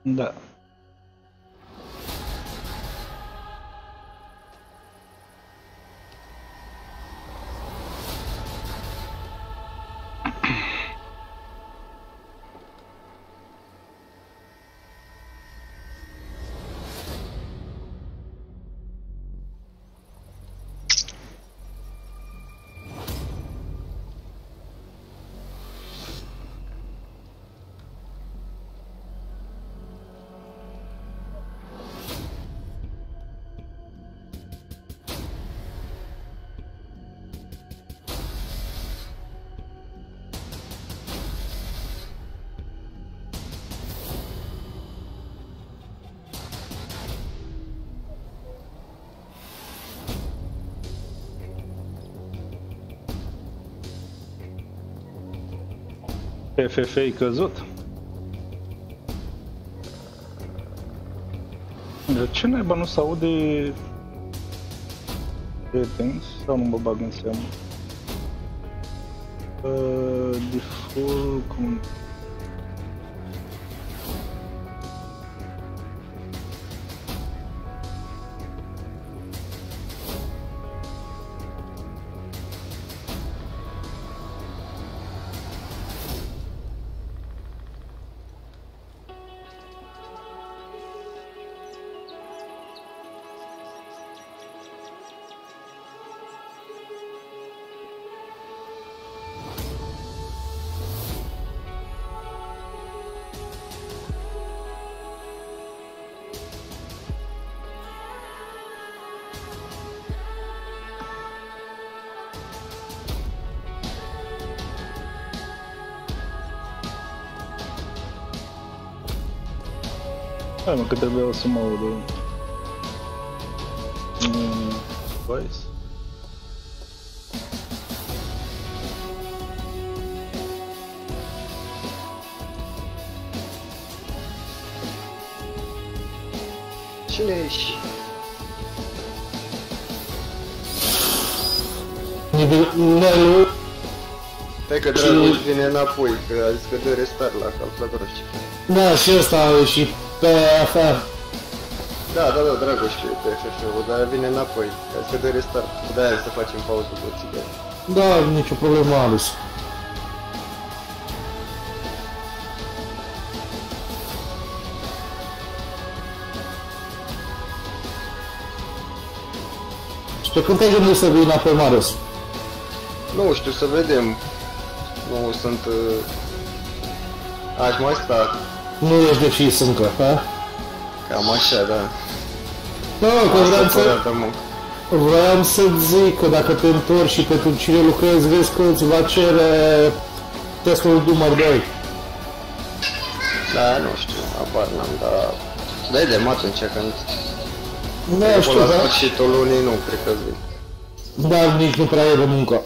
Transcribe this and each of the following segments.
Da. FF-i căzut? De ce naiba nu se aude settings sau nu mă bag în seamă? Default comunitate. Hai mă, că trebuia să mă audă. Voice? Cine ești? Nivelul. Hai că Dragoș vine înapoi, că a zis că dă restart la calculator și Da, și ăsta a ieșit pe afară. Da, Dragoș e pe FF-ul, dar vine înapoi, că a zis că dă restart. De-aia să facem pauză cu țigări. Da, nicio problemă, Alice. Și pe când te-ai gândit să vii înapoi, Marius? Nu știu, să vedem. Nu sunt... Aș mai sta. Nu ești decis încă, ha? Cam așa, da. Da, că Asta vreau să-ți zic că dacă te întorci și pentru cine lucrezi, vezi că îți va cere testul număr 2. Da, nu știu, apar n-am, dar... Vedem atunci când... Da, știu, la da? sfârșitul lunii nu, cred că zic. Dar nici nu prea e de muncă.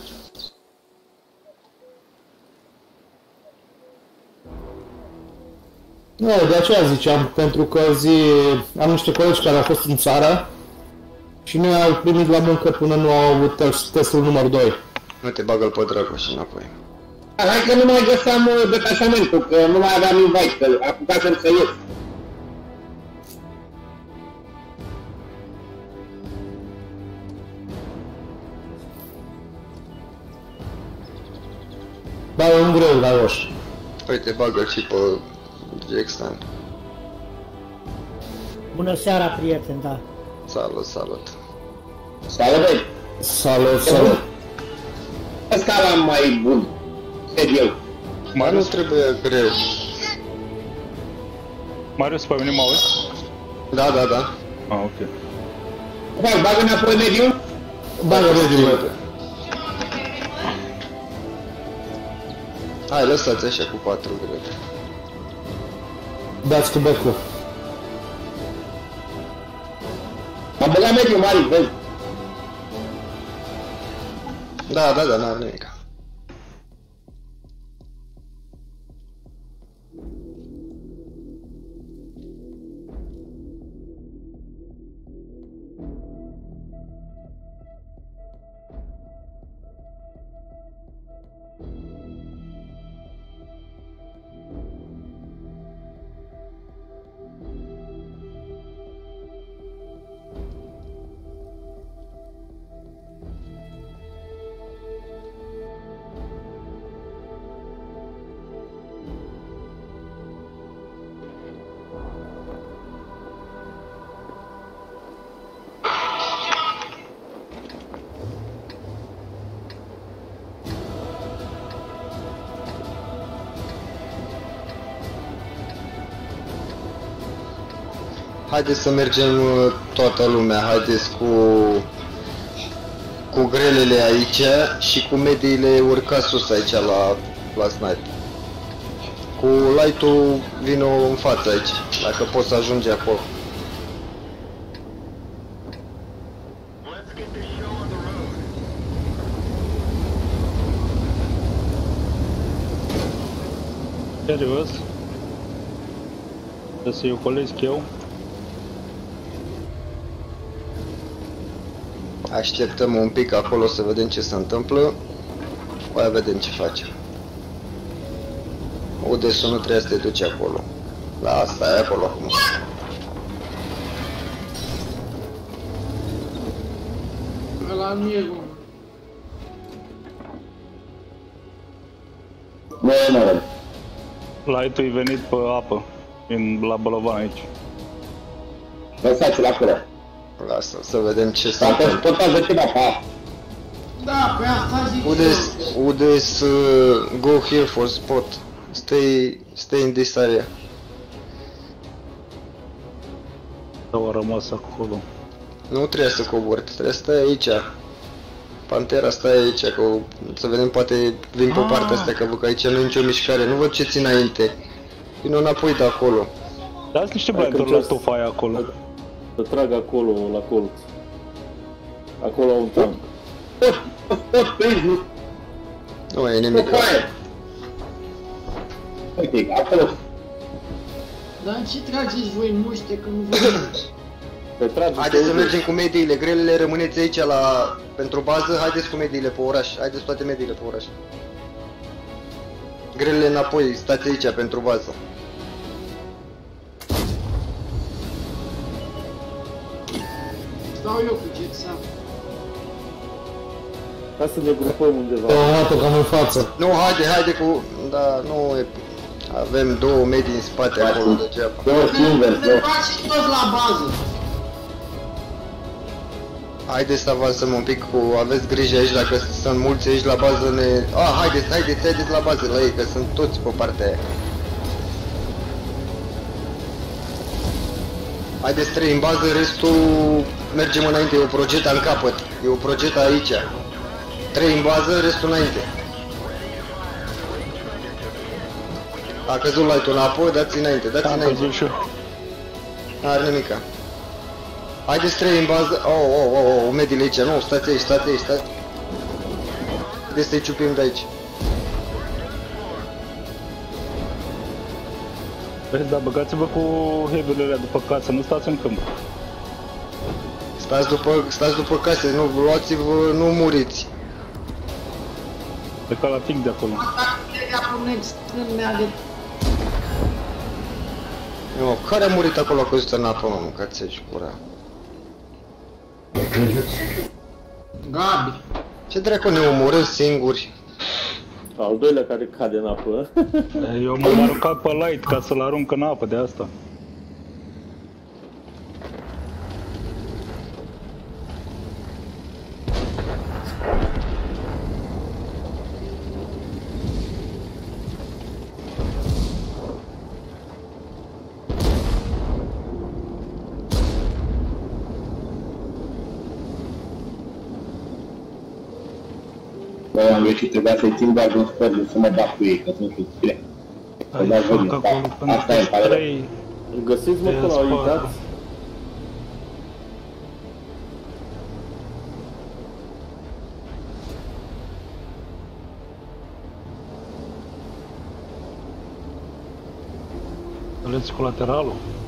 Nu, de aceea ziceam, pentru că am niște colegi care au fost în țară și nu au primit la muncă până nu au avut testul număr 2. Nu te bagă-l pe Dragoș înapoi. Hai că nu mai găseam detașamentul, că nu mai aveam invite, că apucasem să ies. Da, e un greu, Dragoș. Uite, bagă-l și pe Jackson. Bună seara, prieteni, da. Salut. Salut! Salut. Ăsta l-am mai bun, cred eu. Mai nu trebuie greu. Marius, pe mine mă auzi? Da. Ah, ok. Bagă înapoi mediul? Bagă mediul. Hai, lăsați așa cu 4 greu. Dați cu becul. Am băgat mediul, Mari, vezi? Da, n-am nimic. Haideți să mergem toată lumea, haideți cu grelele aici și cu mediile urcați sus aici la sniper. Cu light-ul vino în față aici, dacă poți să ajungi acolo. Serios? Trebuie să-i ocolesc eu? Așteptăm un pic acolo să vedem ce se întâmplă. Mai vedem ce facem. Odesul nu trebuie să te duci acolo. Lasă, e acolo acum. Ăla nu e bun. Nu. Light-ul e venit pe apă. La Bolovan aici. Lăsați-l acolo. Lasă, să vedem ce se Dacă întâmplă. tot face ceva, pa. Da, pe asta zic Udes, go here for spot. Stay in this area. Sau a rămas acolo. Nu trebuie să cobori, trebuie să stai aici. Pantera, stai aici, că să vedem, poate vin pe partea asta, că văd că aici nu e nicio mișcare. Nu văd ce țin înainte. Vino înapoi de acolo. Dați niște blinduri la tufa aia acolo. Să trag acolo, la colț. Acolo au un tank. Tot prins, nu? Nu e nimic. Uite, acolo. Dar ce trageți voi în muște că nu vă... Te tragi. Haideți să mergem cu mediile, grelele rămâneți aici pentru bază, haideți cu mediile pe oraș, haideți toate mediile pe oraș. Grelele înapoi, stați aici pentru bază. Stau eu cu Jetsav. Ca să ne grupăm undeva. Automatul cam în față. Nu, haide cu... Da, nu e... Avem două medii în spate acolo degeaba. Ne faci toți la bază. Haideți să avansăm un pic cu... Aveți grijă aici, dacă sunt mulți aici la bază ne... Haideți la bază la ei, că sunt toți pe partea aia. Haideți 3 în bază, restul mergem înainte, e o progeta în capăt, e o progeta aici. 3 în bază, restul înainte. A căzut light-ul înapoi, dați înainte, dați Am înainte. căzut și eu. N-are nimica. Haideți 3 în bază, mediile aici, nu, stați aici. Haideți să-i ciupim de aici. Vezi, dar băgați-vă cu heavy-urile după casă, nu stați în câmp. Stați după case, nu luați-vă, nu muriți. Pleca la tic de acolo. Atacurile acum extreme de... Nu, care a murit acolo, a căzut în apă, mă, mâncați-și cura. Gabi. Ce dracu ne omorâm singuri? Al doilea care cade în apă. Eu m-am aruncat pe light ca să-l arunc în apă, de asta. Bă, am greșit, trebuia să-i țin doar din spăr, să mă bat cu ei, că sunt bine. Ai fac acolo până Asta e, pare rău. 3. Îl găsiți, mă, până au uitat? Aleți colateralul.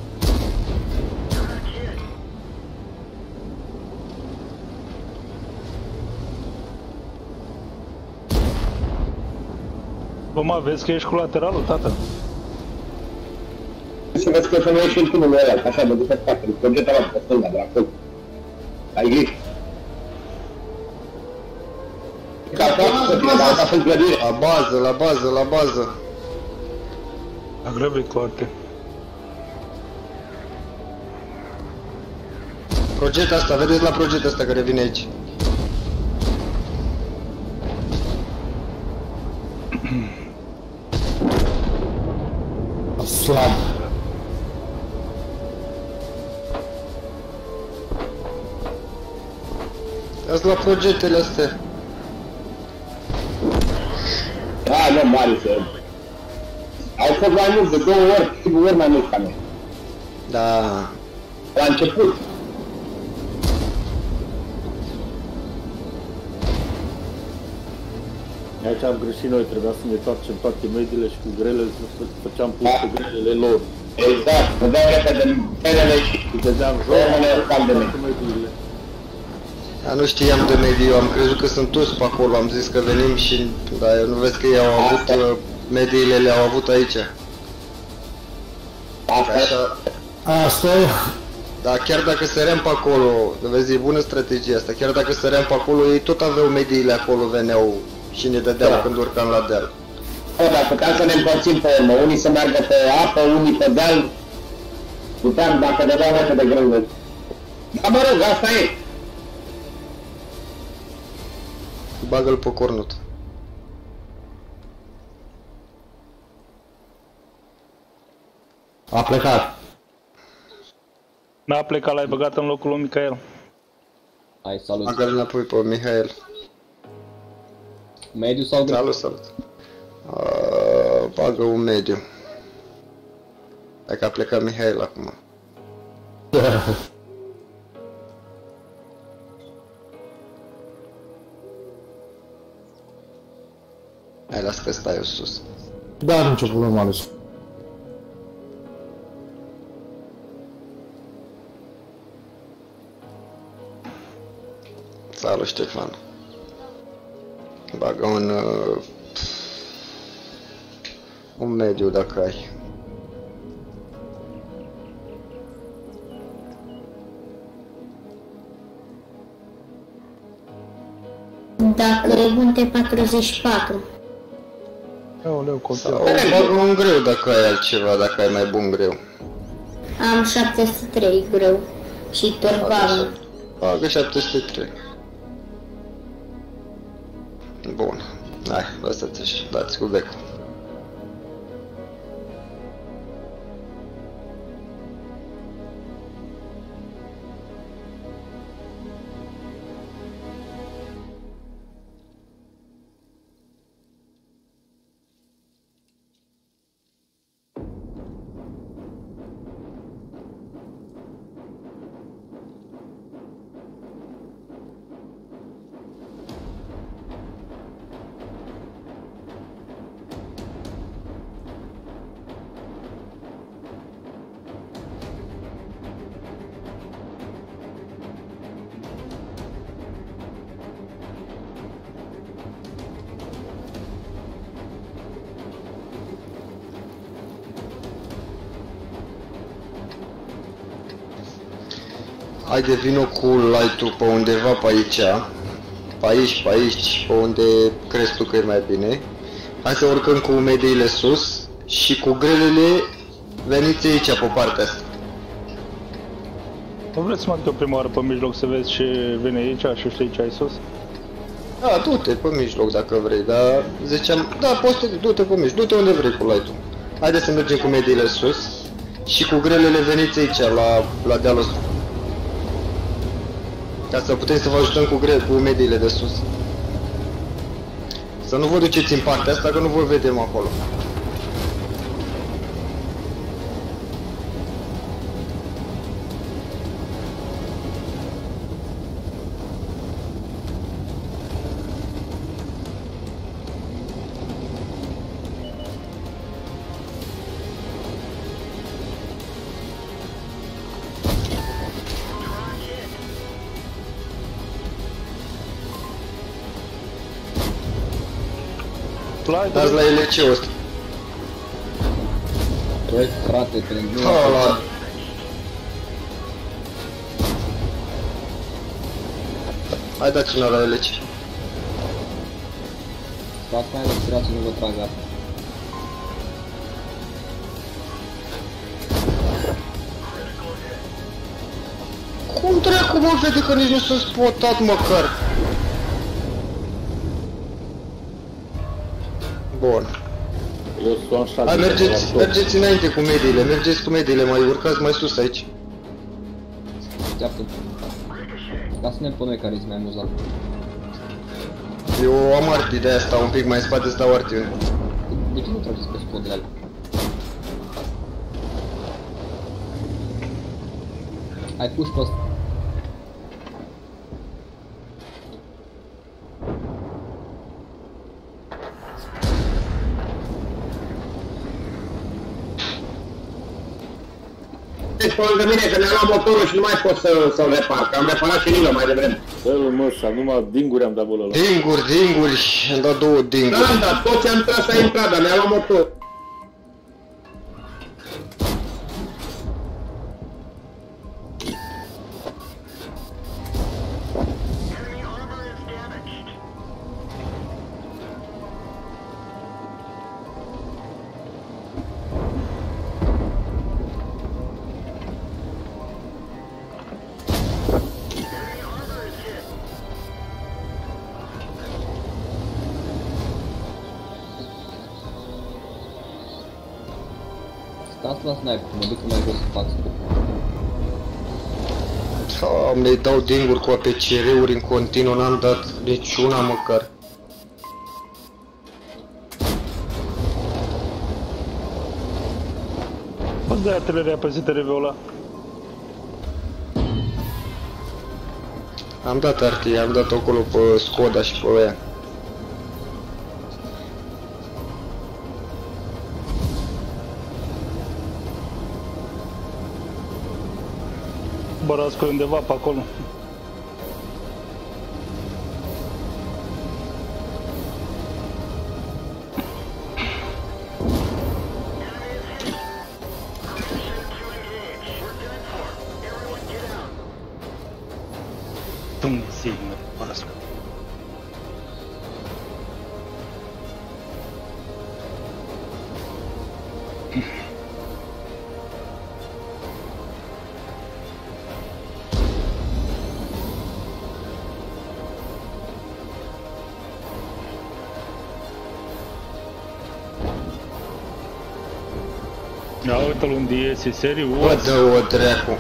Bă, mă, vezi că ești cu lateralul, tată? Să vezi că să nu ieși în tunul ăla, așa, mă duc pe spate, progeta la pe stânga, de acolo. Ai grijă. Ca toată să fie, dar asta sunt clădire. La bază. A grăbit foarte. Progeta asta, vedeți la progeta asta care vine aici. Slab. Ați la progetele astea. Da, nu, Marius. Au fost mai mult, de 2 ori, 3 ori mai mult ca noi. Da. La început. Aici am greșit noi, trebuia să ne facem toate mediile și cu grelele, să făceam pus cu grelele lor. Exact, vedeam repede grelele și Dădeam grelele cam de toate mediile. Dar nu știam de mediu, am crezut că sunt toți pe acolo, am zis că venim și... Da, eu nu vezi că ei au avut... mediile le-au avut aici. Așa... Asta e. Dar chiar dacă săream pe acolo, vezi, e bună strategia asta, chiar dacă săream pe acolo, ei tot aveau mediile acolo, veneau și ne dădeau când urcam la deal. Da, puteam să ne împărțim pe urmă, unii să meargă pe apă, unii pe deal. Puteam, dacă dădeau repede grele. Dar mă rog, asta e. Bagă-l pe cornut. A plecat. N-a plecat, l-ai băgat în locul lui Michael. Hai, salut. Bagă-l înapoi pe Mihail. Mediu sau greu? Salut, salut. Bagă un mediu. Hai că a plecat Mihail acum. Hai, las că stai eu sus. Da, nicio problemă, ales. Salut, Ștefan. Bagă un mediu dacă ai. Dacă unde 44. Aoleu, copil. Sau bagă un greu dacă ai altceva, dacă ai mai bun greu. Am 703 greu și torbală. Bagă 703. Bun. Hai, lăsați așa, dați cu becul. Haide, vino cu light-ul pe undeva pe aici. Pe aici, pe unde crezi tu că e mai bine. Hai să urcăm cu mediile sus și cu grelele veniți aici pe partea asta. Nu vreți să mă duc prima oară pe mijloc să vezi ce vine aici și știi ce ai sus? Da, du-te pe mijloc dacă vrei, dar ziceam, da, poți să du-te pe mijloc, du-te unde vrei cu light-ul. Haide să mergem cu mediile sus și cu grelele veniți aici, la dealul ăsta. Ca să putem să vă ajutăm cu mediile de sus. Să nu vă duceți în partea asta, că nu vă vedem acolo. Dați la LC-ul ăsta. Băi, frate, te nu... Ăla. Hai dați-l la LC. Stați mai respirați, nu vă trag apă. Cum dracu mă vede că nici nu s-a spotat măcar? Bun. Eu sunt așa. Hai, mergeți înainte cu mediile, mergeți cu mediile, mai urcați mai sus aici. Așteaptă. Ca să ne pe noi care ești mai amuzat. Eu am artii de asta, un pic mai în spate stau artii. De ce nu trageți pe scodele alea? Ai pus pe ăsta. Deci pe lângă mine că mi-a luat motorul și nu mai pot să-l repar, că am reparat și Nilo mai devreme. Bă, mă, și numai dinguri am dat bălă ăla. Dinguri, am dat 2 dinguri. Da, dar tot ce am tras a intrat, dar mi-a luat motorul. Stați la sniper, mă duc mai jos să fac scop. Doamne, îi dau dinguri cu APCR-uri în continuu, n-am dat niciuna măcar. Poți de artileria pe ZTRV-ul ăla? Am dat artii, am dat acolo pe Skoda și pe ăia. Bărascu e undeva pe acolo. Dumnezeu, Bărascu. Ia uite-l unde iese, serios. Bă, dă-o dracu.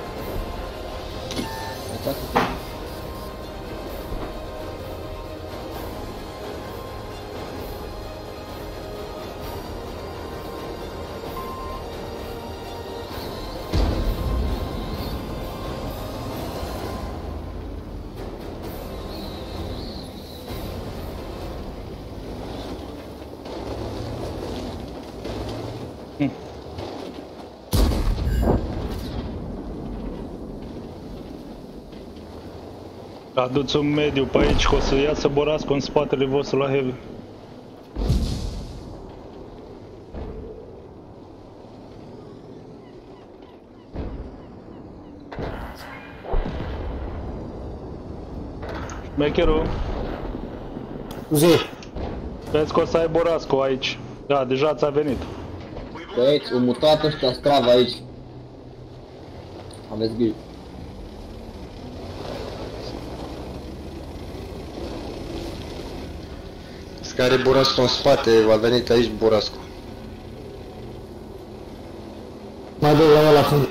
Aduți un mediu pe aici, că o să iasă Borascu în spatele vostru la heavy. Mecherul, Zi. vezi că o să ai Borascu aici. Da, deja ți-a venit. Băieți, au mutat ăștia strava aici. Aveți grijă. Care Borascu în spate, a venit aici Borascu. Mai dă la ăla când...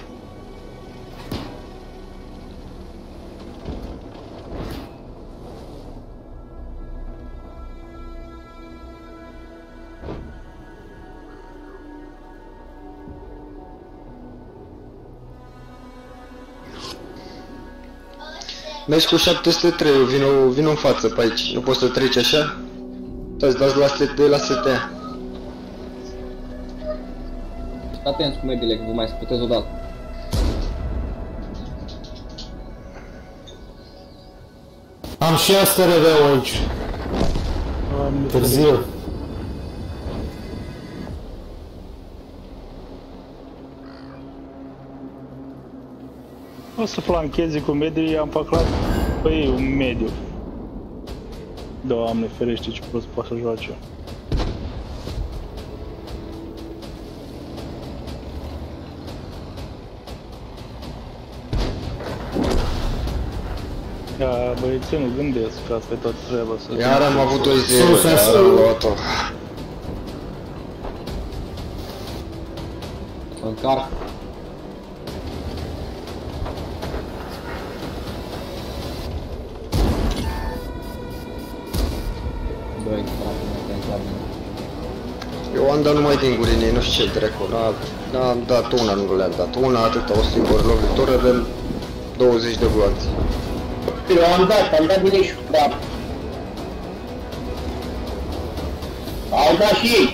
Mergi cu 703, vino în față pe aici. Nu poți să treci așa? Dați la STA. Atenți cu mediile, că vă mai sputez odată. Am și asta reveu aici. Târziu. O să flanchezi cu medii, am făcut pe ei un mediu. Doamne ferește, ce prost poate să joace. Ia, băieții, nu gândesc că asta e tot treaba să... Iar am avut 2-0, iar am luat-o. Încarc. doi, frate, nu te înseamnă. Eu am dat numai din gurinii, nu știu ce dracu, n-am dat una, nu le-am dat. Una atâta, o singură lovitură de 20 de gloanțe. Eu am dat bine și da. Au dat și ei.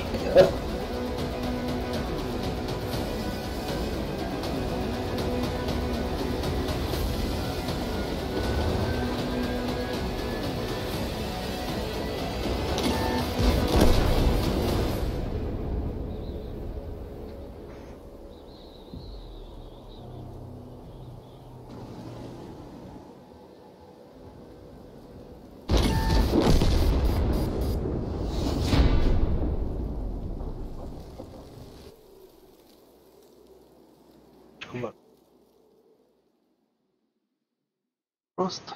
Prost.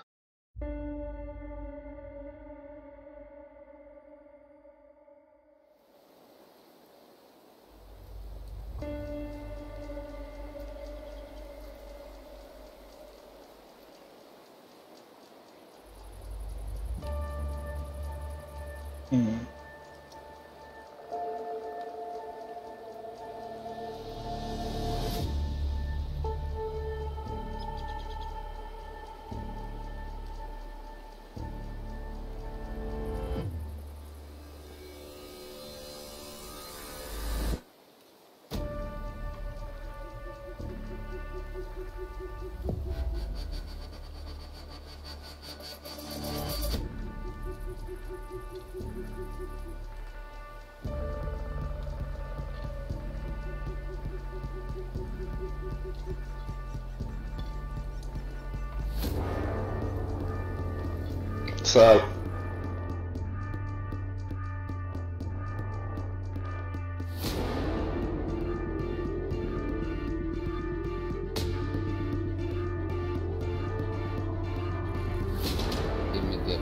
Sau... Imediat.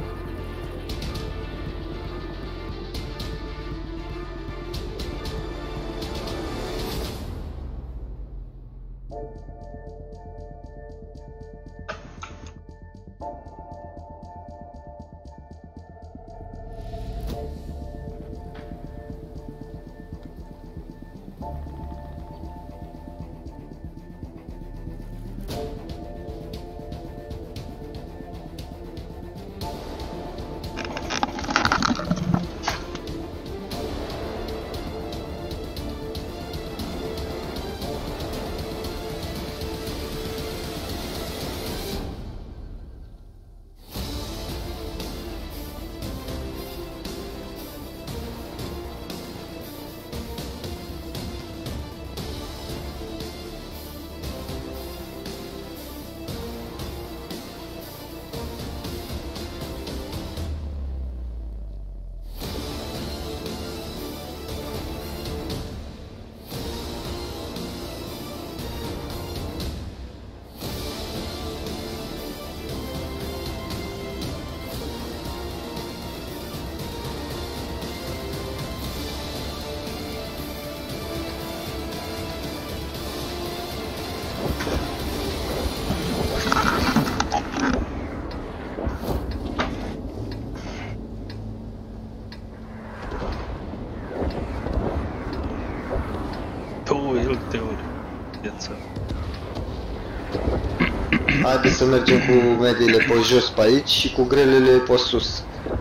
Haideți să mergem cu mediile pe jos pe aici și cu grelele pe sus.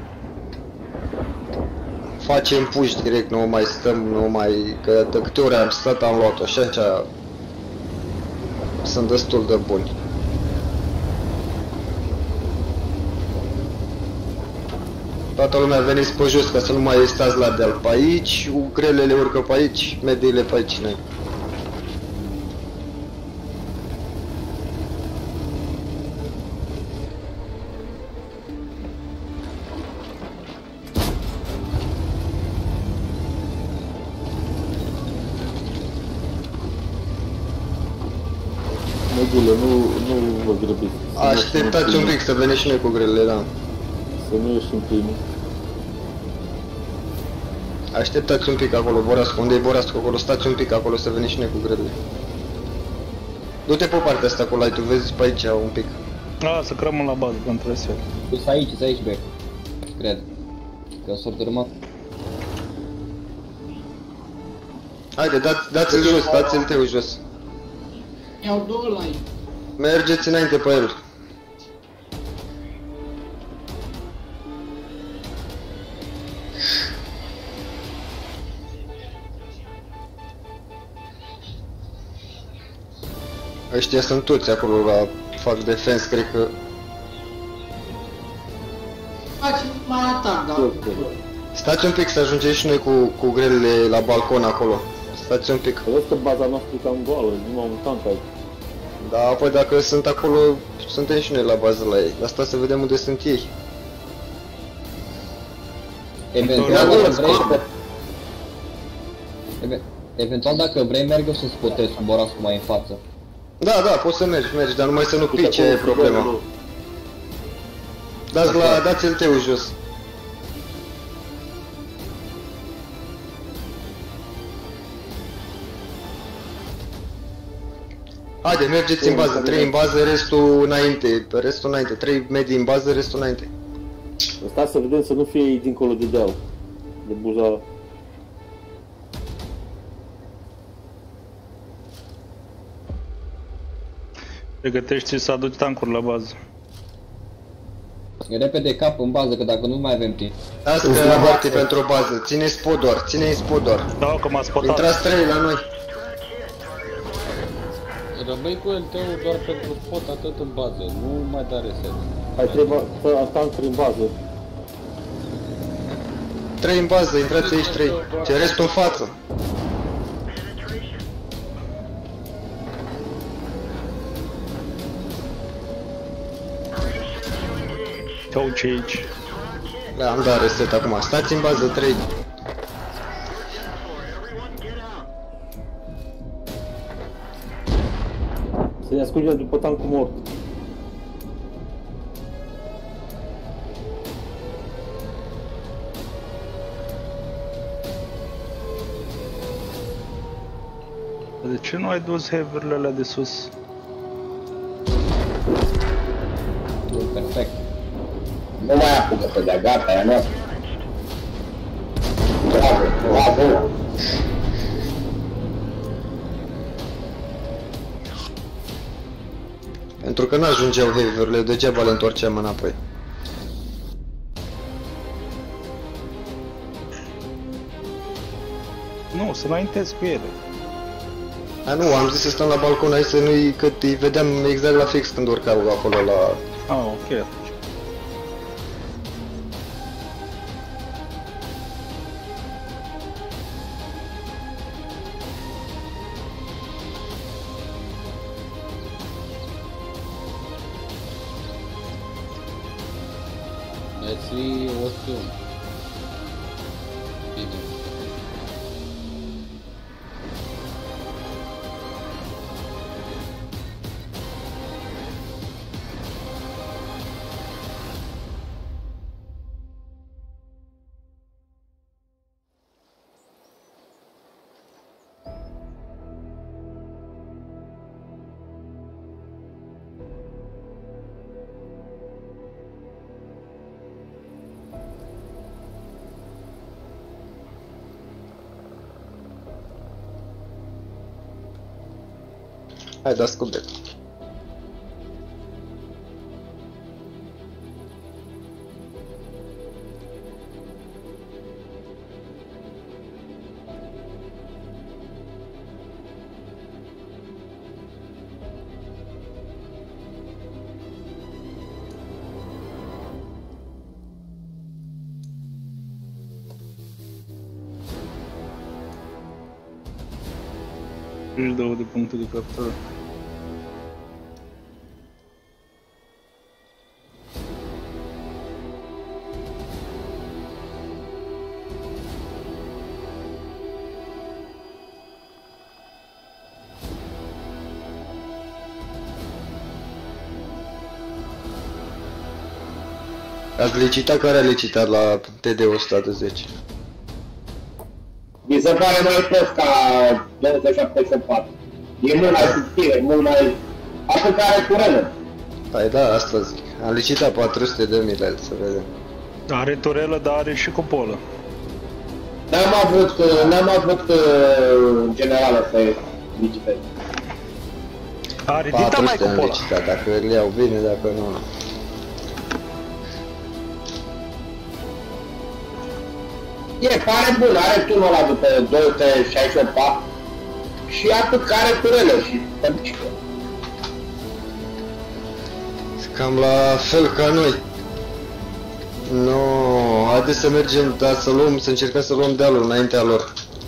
Facem push direct, nu mai stăm, nu mai... că de câte ori am stat am luat-o și așa sunt destul de buni. Toată lumea veniți pe jos ca să nu mai stați la deal pe aici, cu grelele urcă pe aici, mediile pe aici noi. Mediile, nu vă grăbiți. Așteptați un pic să venim și noi cu grelele, da. Să nu ieșim primii. Așteptați un pic acolo, Borascu, unde e Borascu acolo, stați un pic acolo să venim și noi cu grelele. Du-te pe partea asta cu light-ul, vezi pe aici un pic. Să rămân la bază pentru resel. Tu aici, Bec, cred. Că s-or dărâmat. Haide, dați-l jos, dați-l tău jos. Iau 2 la ei. Mergeți înainte pe el. Ăștia sunt toți acolo la fac defense, cred că... Faci mai atac, da. Stați un pic să ajungem și noi cu grelele la balcon acolo. Stați un pic. Vezi că baza noastră e cam goală, nu am un tank aici. Da, apoi dacă sunt acolo, suntem și noi la bază la ei. Asta să vedem unde sunt ei. Eventual dacă vrei, merg eu să spotez cu Borascu mai în față. Da, poți să mergi, dar numai să nu pice, e problema. Dați-l tău jos. Haide, mergeți în bază, 3 în bază, restul înainte, 3 medii în bază, restul înainte. Stai să vedem să nu fie ei dincolo de deal, de buza. Pregătește să aduci tancuri la bază. Repede cap în bază, că dacă nu mai avem timp. Asta că la parte pentru bază, țineți spot doar, Da, că m-a spotat. Intrați 3 la noi. Rămâi cu el tău doar pentru spot, atât în bază, nu mai da reset. Hai, trebuie tankuri în bază. 3 în bază, intrați aici 3. Ce restul în față. Ce aici? Da, am dat reset acum. Stați în bază 3. Să ne ascundem după tancul mort. De ce nu ai dus heavy-urile alea de sus? Perfect. Nu mai apucă să dea, gata, e a noastră. Bravo. Pentru că n-ajungeau heavy-urile, degeaba le întorceam înapoi. Nu, să înaintezi cu ele. A, nu, am zis să stăm la balcon aici să nu-i, că îi vedeam exact la fix când urcau acolo la... Ah, ok atunci. Mersi, oțiu. Bine. Hai, dați cu bet. Își dau de puncte de captură. Ați licitat? Care a licitat la TD-110? Mi se pare mai prost ca 27-4. E mult mai subțire, mult mai... aplicare curentă. Păi da, asta zic. Am licitat 400.000 la el, să vedem. Are turelă, dar are și cupolă. N-am avut generală să licitez. Are dita mai cupola. Dacă le iau bine, dacă nu. E, pare bun, are tunul ăla după 268 și atât că are turele și părcică. Cam la fel ca noi. No, haideți să mergem, dar să încercăm să luăm dealul înaintea lor.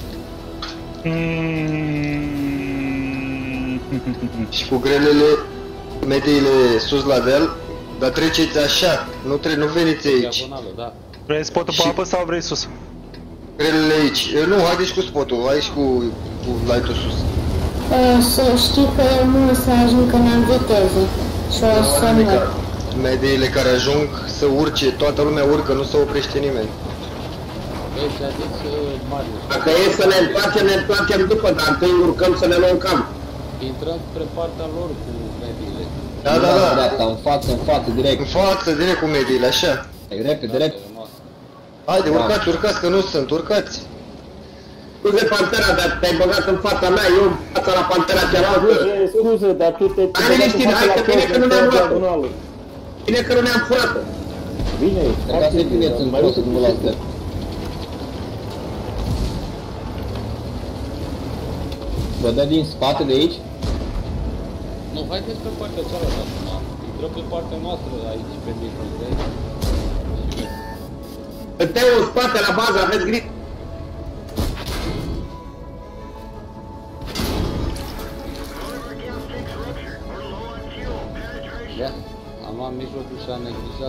Și cu grelele, mediile sus la deal, dar treceți așa, nu veniți aici. Vrei spotul pe apă sau vrei sus? Grelele aici. Nu, haideți cu spotul, aici cu light-ul sus. Să știi că nu o să ajungă în viteză și o să mor. Mediile care ajung să urce, toată lumea urcă, nu se oprește nimeni. Dacă e să ne întoarcem după, dar întâi urcăm să ne luăm cam. Intrăm spre partea lor cu mediile. Da. Dreapta, în față, direct. În față, direct cu mediile, așa. Repede. Haide, urcați, că nu sunt, urcați. Scuze, Pantera, dar te-ai băgat în fața mea, eu în fața la Pantera cealaltă. Scuze, dar tu te... Hai liniștit, hai că bine că nu ne-am luat-o. Bine că nu ne-am furat-o. Bine, Trebuie să fineți în prosă, nu la stări. Vă dă din spate de aici? Nu, haideți pe partea cealaltă acum. Intrăm pe partea noastră aici, pe micro, vezi? Teo în spate, la bază, aveți grijă. Da, am luat mijlocul și am neglijat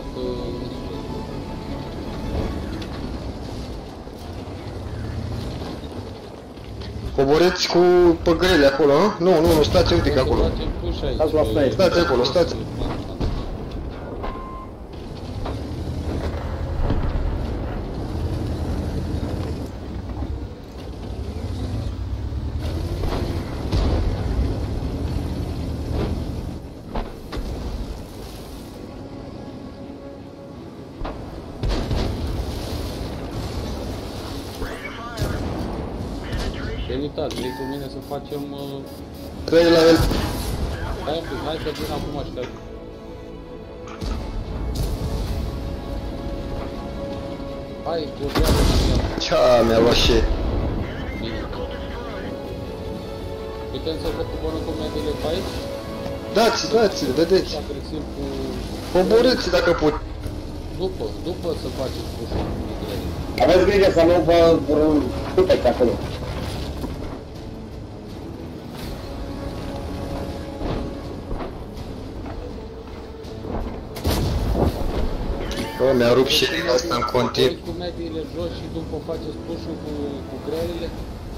Coborâți cu păgrele acolo, nu? Nu, stați un pic acolo. Stați la fel. Stați acolo, stați. Uitați, vrei cu mine să facem... Trei la el. Stai un pic, hai să vin acum și te-ai... Hai, cu o treabă și Cea, mi-a luat și... bine. Putem să vă coborăm cu mediile pe aici? Dați, vedeți. Dacă rețin cu... Coborâți dacă pot. După să faceți pușul cu mediile. Aveți grijă să nu vă puteți acolo. Bă, mi-a rupt și asta în continuu. Cu mediile jos și după faceți pușul cu grelele.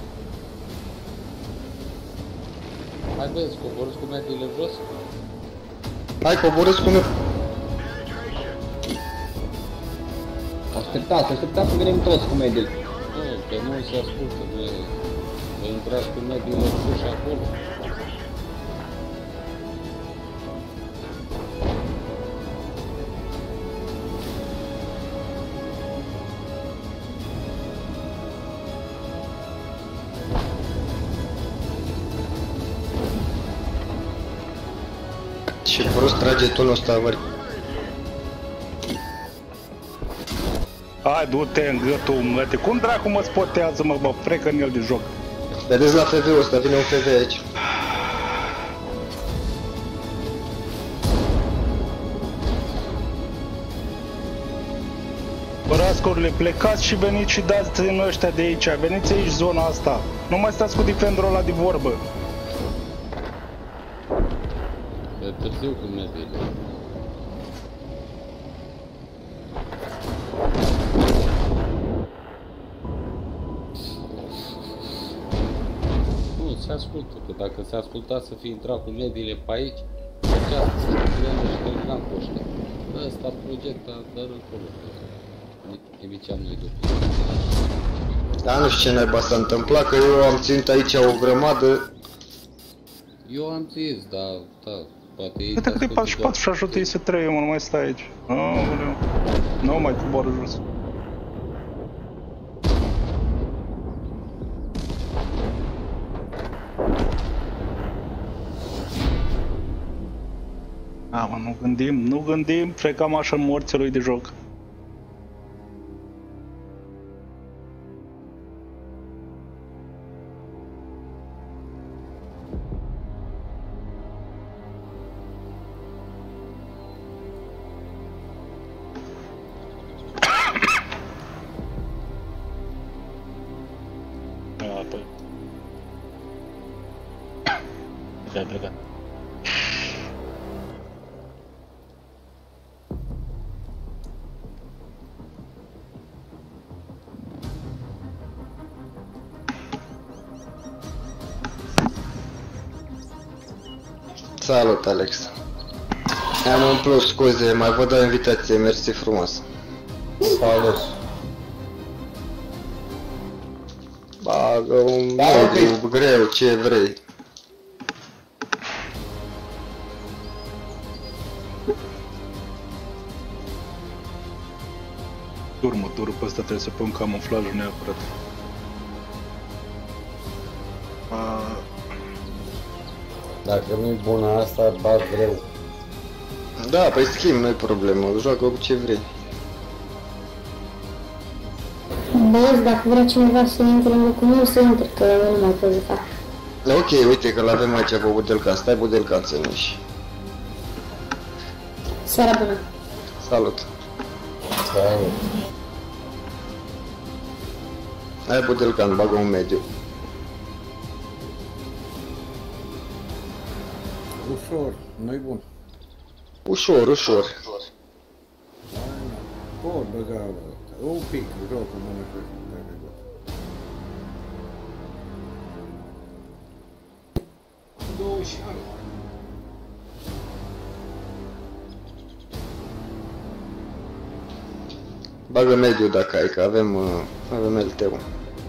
Hai băieți, coborâți cu mediile jos. Hai, coborâți cu noi. Așteptați să venim toți cu mediile. Nu, că nu se ascultă, vă intrați cu mediile sus acolo. Ce prost trage tunul ăsta, vări. Hai, du-te în gâtul măte. Cum dracu mă spotează, mă frecă în el de joc. Vedeți la FV-ul ăsta, vine un FV aici. Rascurile, plecați și veniți și dați în ăștia de aici. Veniți aici, zona asta. Nu mai stați cu defenderul ăla de vorbă. E târziu cu mediile. Nu, se ascultă, că dacă se asculta să fi intrat cu mediile pe aici, făceați să și terminam cu ăștia. Ăsta proiecta, dar acolo. Emiceam noi după. Dar nu știu ce naiba s-a întâmplat, că eu am ținut aici o grămadă. Eu am zis, dar, da, poate ei Uite cât e 44 și ajută-i să trăie, mă, nu mai stai aici. Aoleu. Nu mai coboară jos. Mă, nu gândim, frecam așa în morții lui de joc. Plecat. Salut, Alex. Am un plus, scuze, mai vă dau invitație, mersi frumos. Salut. Bagă un mediu greu, ce vrei. Turul pe ăsta trebuie să pun camuflajul neapărat. Dacă nu-i bună asta, bag greu. Da, păi schimb, nu-i problemă, joacă cu ce vrei. Băieți, dacă vrea cineva să intre în locul meu, să intre, că eu nu mai pot să fac. Ok, uite că l-avem aici pe Budelcan, stai Budelcan să nu-și. Seara bună. Salut. Salut. Hai Budelcan, bagă un mediu. Ușor, nu-i bun. Ușor, ușor. Pot băga un pic, joc cu mână pe Bagă mediu dacă ai, că avem LT-ul.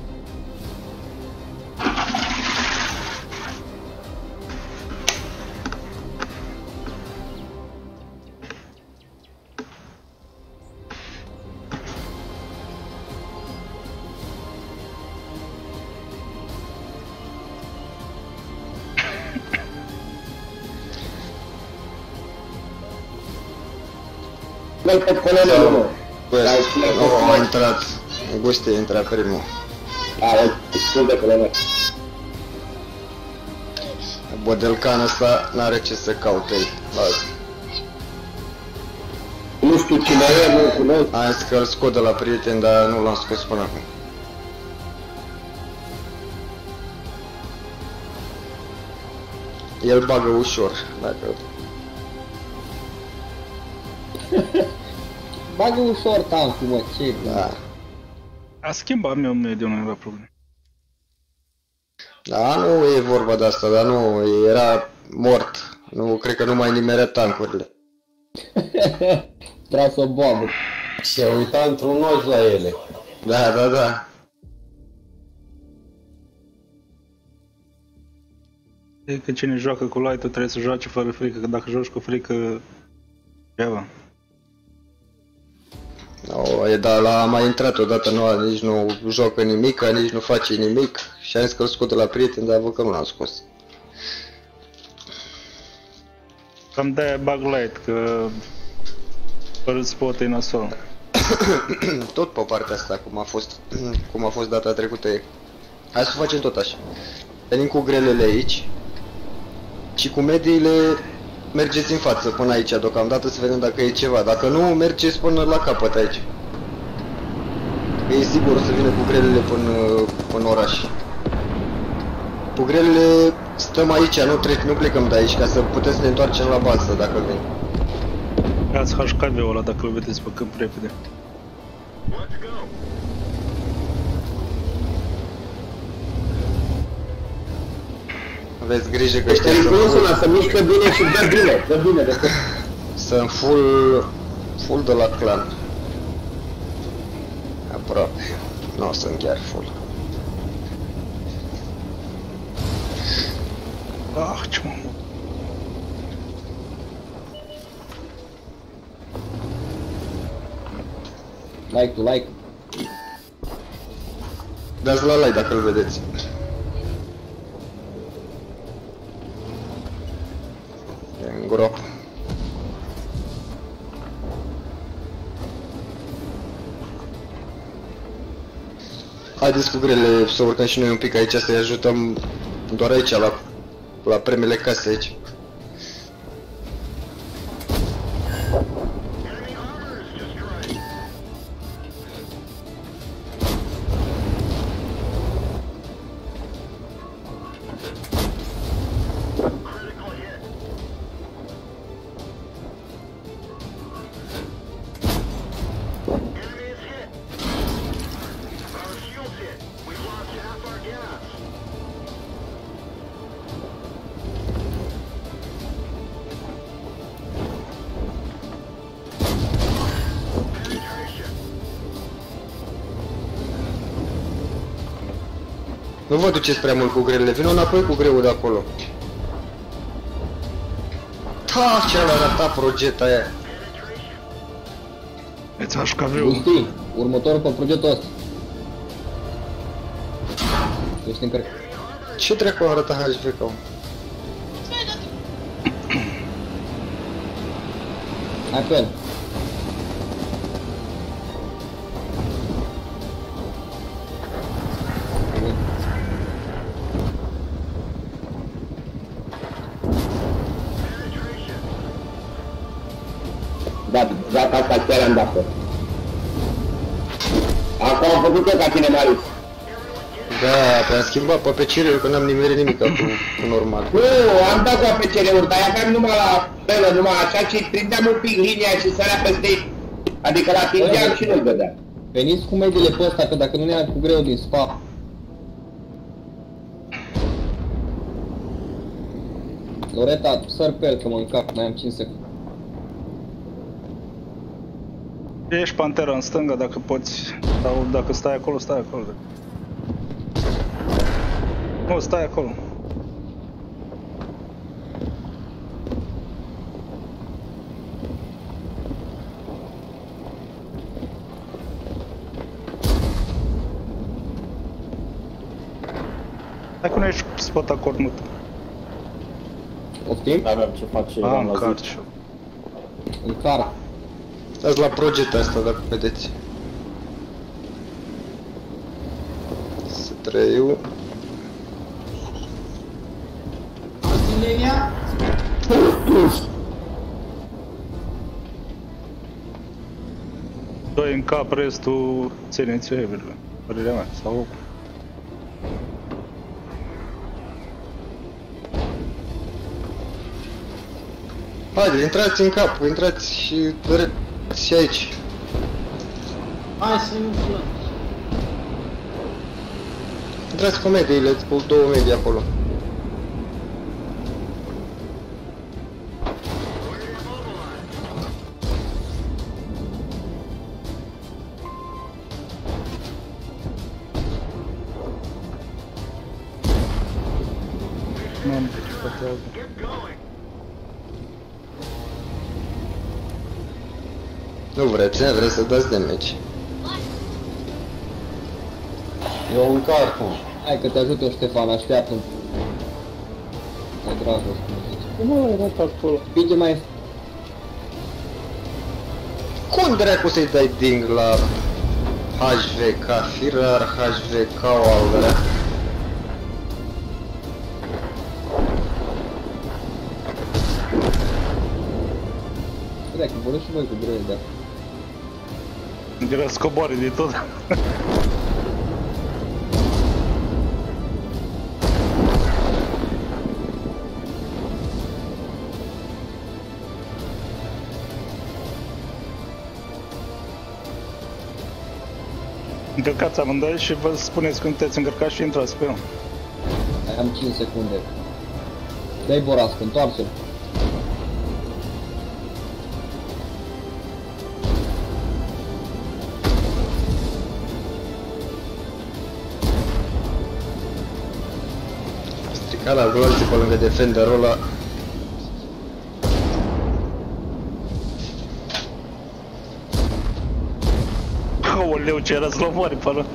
Pe colonel, nu. Nu, a intrat. Guste intra primul. Scuze, colonel. Budelcan ăsta n-are ce să caute. Nu știu cine e, nu cunosc. Am zis că îl scot de la prieten, dar nu l-am scos până acum. El bagă ușor, dacă... Bagă ușor tankul, mă, ce? Da. A schimbat meu mediu, nu era problemă. Da, nu e vorba de asta, dar nu, era mort. Nu, cred că nu mai nimerea tankurile. Tras o bombă. Se uita într-un ochi la ele. Da, da, da. E că cine joacă cu light-ul trebuie să joace fără frică, că dacă joci cu frică, ceva. No, e, da, a mai intrat odată, nici nu joacă nimic, nici nu face nimic și am zis că îl scot de la prieten, dar văd că nu l-am scos. Cam de-aia bag light, că fără spot e nasol. Tot pe partea asta, cum a fost data trecută. Hai să facem tot așa. Venim cu grelele aici și cu mediile mergeți în față până aici deocamdată să vedem dacă e ceva. Dacă nu, mergeți până la capăt aici. Că e sigur o să vină cu grelele până oraș. Cu grelele stăm aici, nu plecăm de aici, ca să putem să ne întoarcem la bază dacă vin. Ia-ți HKV-ul ăla dacă îl vedeți pe câmp repede. Aveți grijă că ăștia să mișcă bine și dă bine, sunt full de la clan. Aproape. Nu sunt chiar full. Ah, ce mă... Like tu, like. Dați la like dacă îl vedeți. E în groapă. Haideți cu grele să urcăm și noi un pic aici, să-i ajutăm doar aici, la primele case aici. Nu vă duceți prea mult cu grelele, vină înapoi cu greul de acolo. Ta, ce a ratat progeta aia. Îți HKV-ul. Gusti, următorul pe proiectul ăsta. Ești încărcat. Ce dracu a arătat HVK-ul? Hai pe el. Da, data asta chiar am dat-o. Acum am făcut eu ca tine, Marius. Da, te-am schimbat pe PC-uri, că n-am nimerit nimic cu normal. Nu, am dat cu APC-uri, dar aveam numai la pelă, numai așa, și prindeam un pic linia și sărea peste ei. Adică la atingeam și nu-l vedeam. Veniți cu mediile pe ăsta, că dacă nu ne-am cu greu din spate. Loreta, săr pe el, că mă încap, mai am 5 secunde. Ești Pantera în stânga dacă poți, sau dacă stai acolo, stai acolo. Nu, stai acolo. Dacă nu ești spot acord mult. Oftim? Aveam ce face, eram la zi. Încarci. Încar. Stați la proiectul asta, dacă vedeți. S3-ul. Artileria? Doi în cap, restul țineți evrele. Părerea mea, sau... Haide, intrați în cap, intrați și aici. Hai să nu flăm. Intrați cu mediile, cu 2 medii acolo. Nu am ce fătează. Nu vreți, vreți să dați damage. Eu încarc. Hai că te ajut eu, Ștefan, așteaptă-mi. Mai dragă, cum zici. Cum ăla era acolo? Pige mai... Cum dracu să-i dai ding la HVK, Firar, HVK, o altă? Dacă vorbesc și voi cu grele, da. Era să coboare de tot. Încărcați amândoi și vă spuneți când te-ați încărcat și intrați pe el. Am 5 secunde. Dai Borascu, întoarce-l. Stricat la glonțe pe lângă defenderul ăla. Oleu, ce răzlomori pe ăla.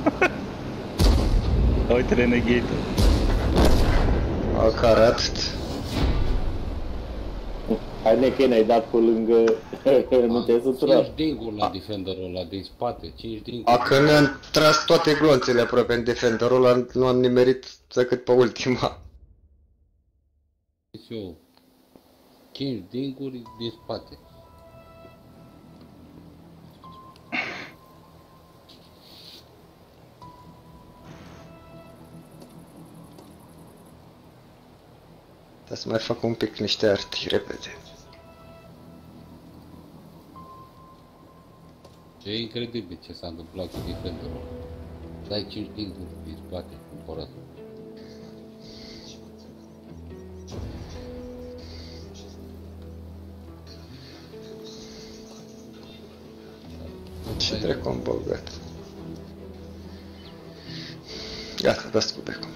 Uite Renegade. Alcarat. Hai neche, ne-ai dat pe lângă... Nu te-ai săturat. 5 dinguri la defenderul ăla din spate, 5 dinguri. A, că ne-am tras toate glonțele aproape în defenderul ăla, nu am nimerit decât pe ultima. Eu 5 dinguri din spate. Trebuie să mai fac un pic niște arti repede. E incredibil ce s-a întâmplat cu defenderul. Dai 5 dinguri din spate, cumpărat. Ce dracu am băgat. Gata, dați cu becul.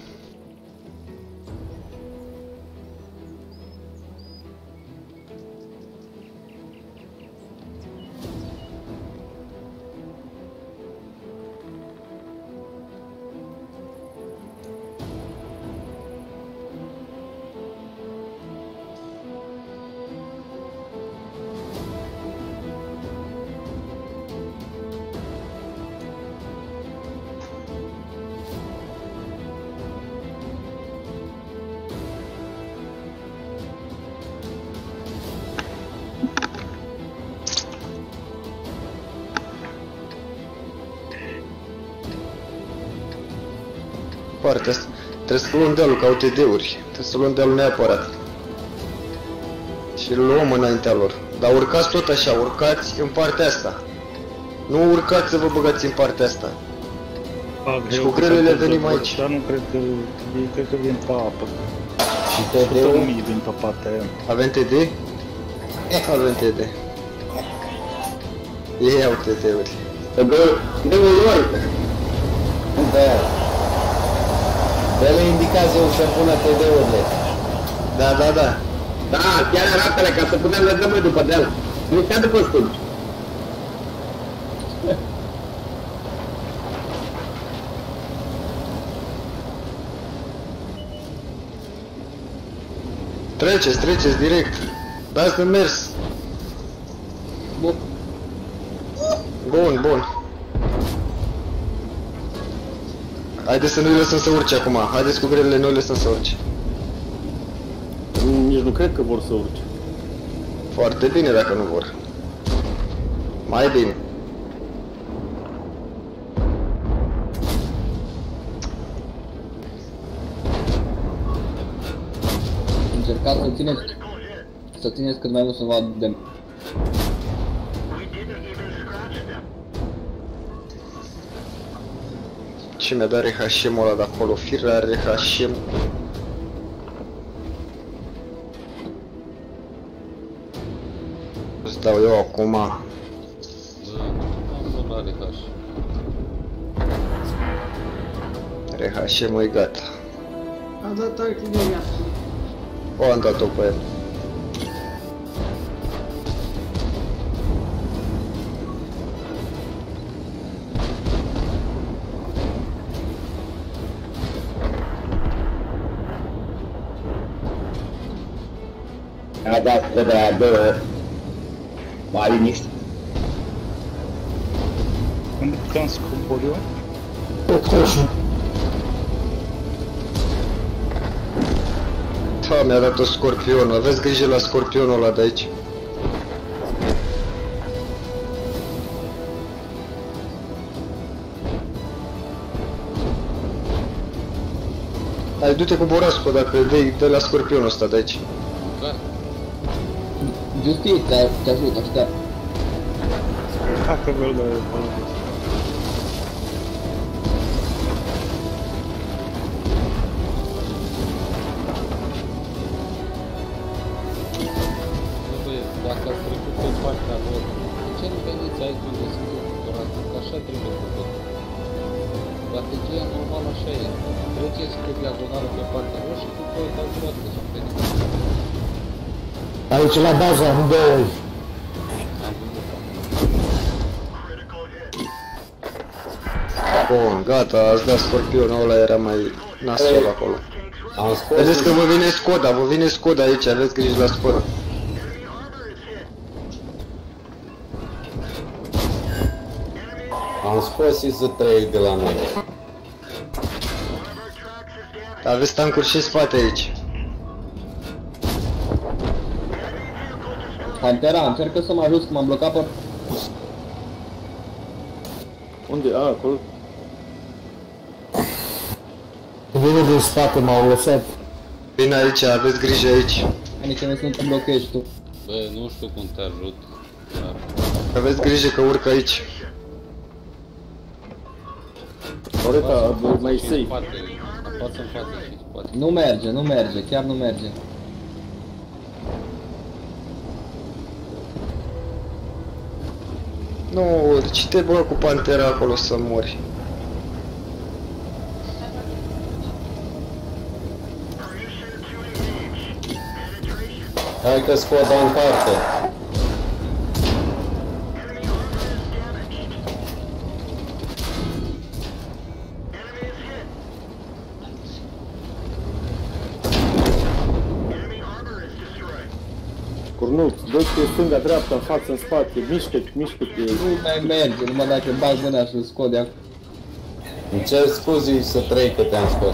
Partea asta. Trebuie să luăm dealul ca UTD-uri. Trebuie să luăm dealul neapărat. Și îl luăm înaintea lor. Dar urcați tot așa, urcați în partea asta. Nu urcați să vă băgați în partea asta. Și cu grelele venim aici. Dar nu cred că... Ei cred că vin pe apă. Și TD-ul? 1000 vin pe partea aia. Avem TD? Avem TD. Ei au TD-uri. TD-ul lor! Da. Dă-le indicație să pună TD-urile. Da, da, da. Da, chiar arată-le ca să putem să dăm noi după deal. Nu stea după stânci. Treceți, treceți direct. Dați de mers. Bun. Bun, bun. Haideți să nu-i lăsăm să urce acum. Haideți cu grelele, nu-i lăsăm să urce. Nici nu cred că vor să urce. Foarte bine dacă nu vor. Mai bine. Încercați să țineți cât mai mult să vadă de... Ce mi-a dat RHM-ul ăla de acolo? Firea RHM. Îți dau eu acum. Am la RH. RHM-ul e gata. A dat artileria. O, am dat-o pe el. A dat de la 2 ori. Mai liniște. Unde puteam să cobor eu? Da, mi-a dat-o scorpionul. Aveți grijă la scorpionul ăla de aici. Hai, du-te cu borascul dacă dai de la scorpionul ăsta de aici. Da. Justii, te ajut, aștept. Dacă vreau de... Dacă ați trecut pe partea lor, de ce nu veniți aici unde sunt eu cumpărat? Că așa trebuie făcut. Strategia normală așa e. Treceți pe diagonală pe partea lor și după dați roată și veniți. Aici la bază am două. Am văzut. Bun, gata, ați dat Scorpionul ăla, era mai nasol acolo. Am scos... Vedeți că vă vine Skoda aici, aveți grijă la Skoda. Am scos IS-3 de la noi. Aveți tancuri și în spate aici. Pantera, încercă să mă ajut, că m-am blocat pe... Unde? A, acolo? Vine din spate, m-au lăsat. Vine aici, aveți grijă aici. Adică nu sunt în blochezi tu. Bă, nu știu cum te ajut. Dar... Aveți grijă că urcă aici. Oreta, mai și în safe. spate. Față în față și în spate. Nu merge, nu merge, chiar nu merge. Nu, ce te băga cu Pantera acolo să mori? Hai că Skoda în carte. Cornuț, dă-ți pe stânga, dreapta, în față, în spate, mișcă-te, mișcă-te. Nu mai merge, numai dacă bag mâna și îl scot de acolo. Îmi cer scuze IS-3 că te-am scos.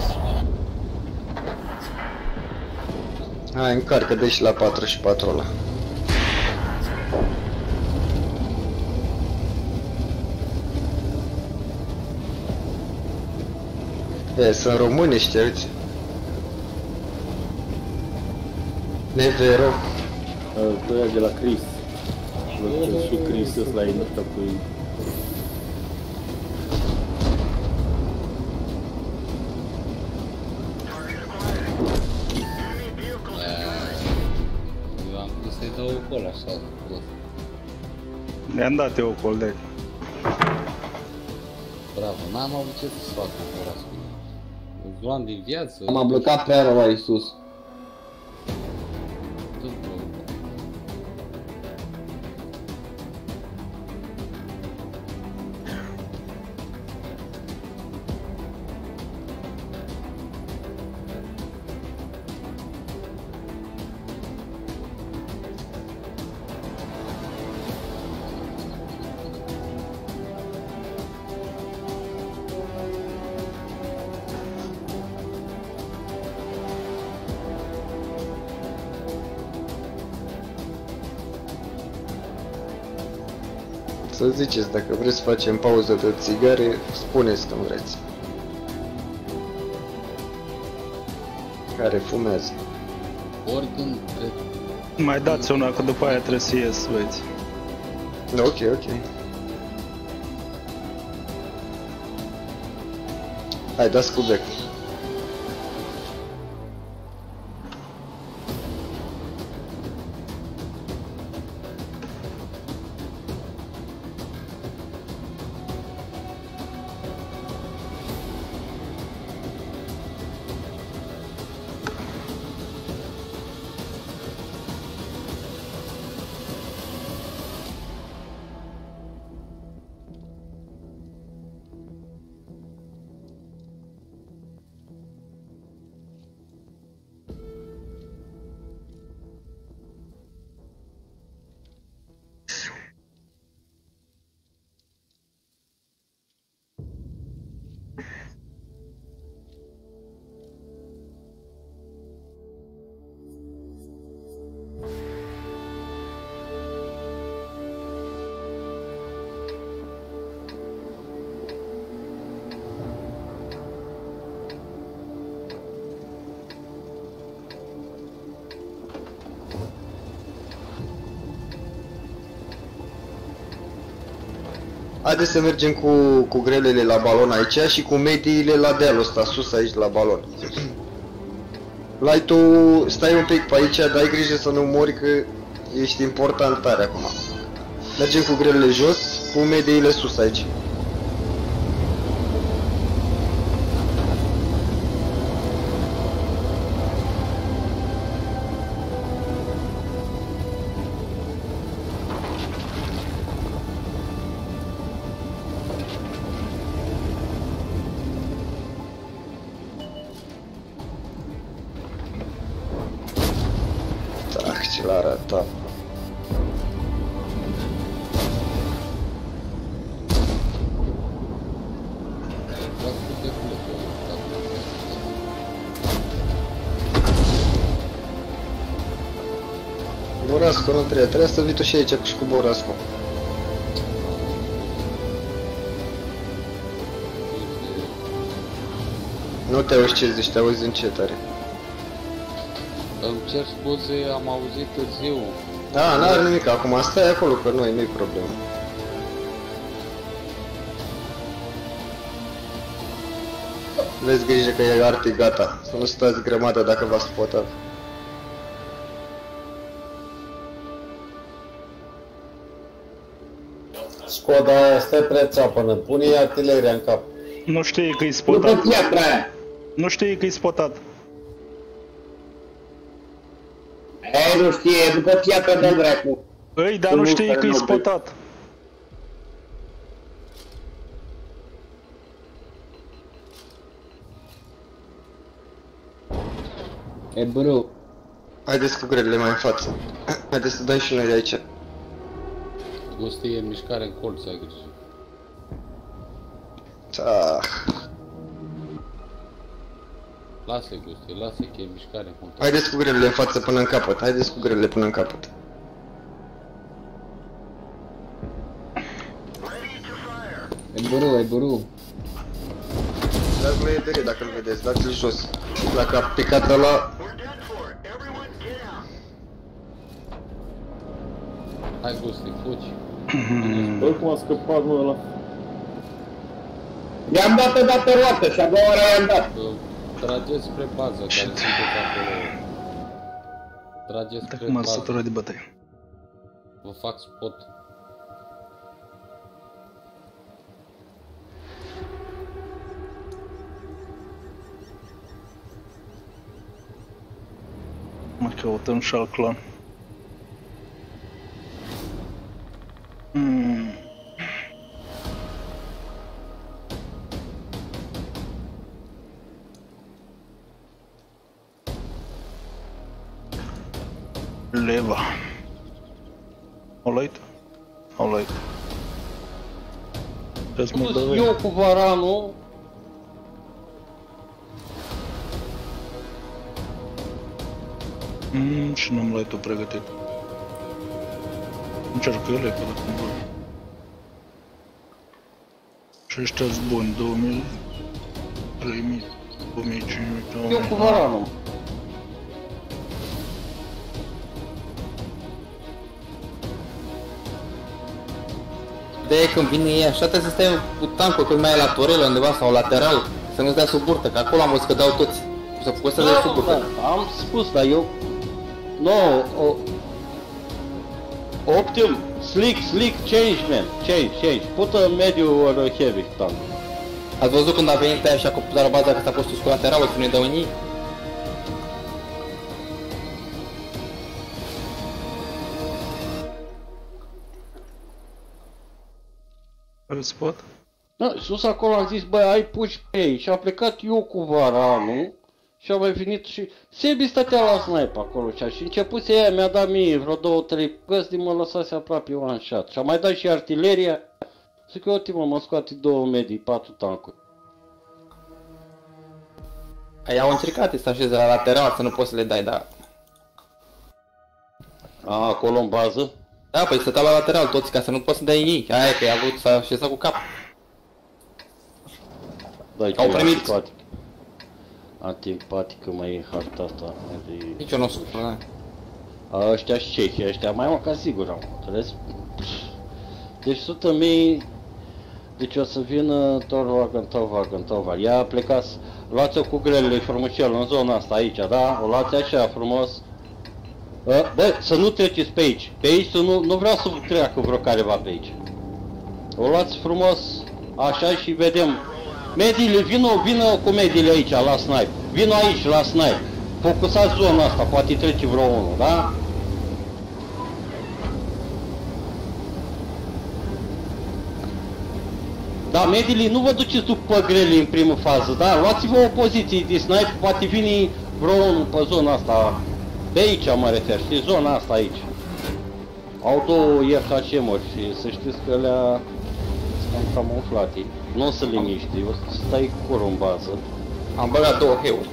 Hai, încarcă, dă și la 44 ăla. E, sunt românești, uite. Nevero. Cu ea de la Chris. Și Chris ăsta e ăsta cu ei. Eu am pus să-i dau ocol așa. Ne-am dat eu ocol de. Bravo, n-am avut ce să fac cu ora asta. Luam din viață. M-am blocat prea rău aici sus. Să ziceți, dacă vreți să facem pauză de țigare, spuneți când vreți. Care fumează. Oricând, cred. Mai dați una, că după aia trebuie să ies, băieți. Ok, ok. Hai, dați cu bec. Haideți să mergem cu grelele la balon aici și cu mediile la dealul ăsta, sus aici la balon. Light-ul, stai un pic pe aici, dai grijă să nu mori că ești important tare acum. Mergem cu grelele jos, cu mediile sus aici. țara ta. Borascu nu trebuie să vii tu și aici și cu Borascu. Nu te auzi ce zici, te auzi încet. Îmi cer scuze, am auzit târziu. Da, n-are nimic, acum stai acolo, că nu-i problemă. Aveți grijă că e arti gata, să nu stați grămadă dacă v-a spotat. Skoda aia stă prețeapănă, pune-i artileria în cap. Nu știi că-i spotat. După piatra aia. Nu știi că-i spotat. Ei, nu știe, după piatra de dracu. Ei, dar nu știi că-i spotat. E bro. Haideți cu grelele mai în față. Haideți să dăm și noi de aici. Gusti e mișcare în colț, ai grijă. Lasă-i, Gusti, lasă-i că e mișcare în colț. Haideți cu grelele în față până în capăt, haideți cu grelele până în capăt. E buru. Dați-l EDR dacă îl vedeți, dați-l jos. Dacă a picat ăla... Hai, Gusti, fugi. Oricum a scăpat, mă, ăla. I-am dat odată roată și a doua oară i-am dat. Trageți spre bază, care sunteți acolo. Trageți spre Acum bază. sătură de bătaie. Vă fac spot. Mai căutăm și alt clan. Leva. Alright. Eu cu Varanu. Și nu-mi l-ai tu pregătit. Încearcă ele, că dacă nu vor. Și ăștia-s buni, 2000, 3000, 2500. Eu cu Varanu. De-aia când vine ei așa, trebuie să stai cu tancul cât mai e la torelă undeva sau lateral, să nu-ți dea sub burtă, că acolo am văzut că dau toți. Să poți să dai sub burtă. Am spus, dar eu... No, Optim, slick, change, man, change. Put a mediu or a heavy tank. Ați văzut când a venit aia așa cu la baza că s-a pus cu lateralul, să nu-i dau în ei? Are spot? Da, sus acolo am zis, băi, ai puși pe ei și a plecat eu cu Varanu și a mai venit și... Sebi stătea la snipe acolo și începuse ea, mi-a dat mie vreo 2-3 găsdi, mă lăsase aproape one shot și a mai dat și artileria. Zic că ultimă mă scoate 2 medii, 4 tancuri. Aia au încercat să așeze la lateral, să nu poți să le dai, da. A, acolo în bază? Da, păi stăteau la lateral toți, ca să nu poți să dai ei. Aia e că i-a avut să așeza cu cap. Da, au primit. Antipatică mai e harta asta. Nici eu nu o supăr, da. A, ăștia și cehii, ăștia mai mă ca sigur am înțeles. Deci 100.000. Deci o să vină Torvagan. Ia plecați, luați-o cu grelele frumușel în zona asta aici, da? O luați așa frumos. Bă, să nu treceți pe aici. Pe aici să nu vreau să treacă vreo careva pe aici. O luați frumos așa și vedem. Mediile, vină cu mediile aici la snipe. Vino aici la snipe. Focusați zona asta, poate trece vreo unul, da? Da, mediile, nu vă duceți după grele în primă fază, da? Luați-vă o poziție de snipe, poate vine vreo unul pe zona asta. De aici mă refer, știi, zona asta aici. Au două IRHM-uri și să știți că alea sunt camuflate. Nu o să liniști, o să stai cu curul în bază. Am băgat două heuri.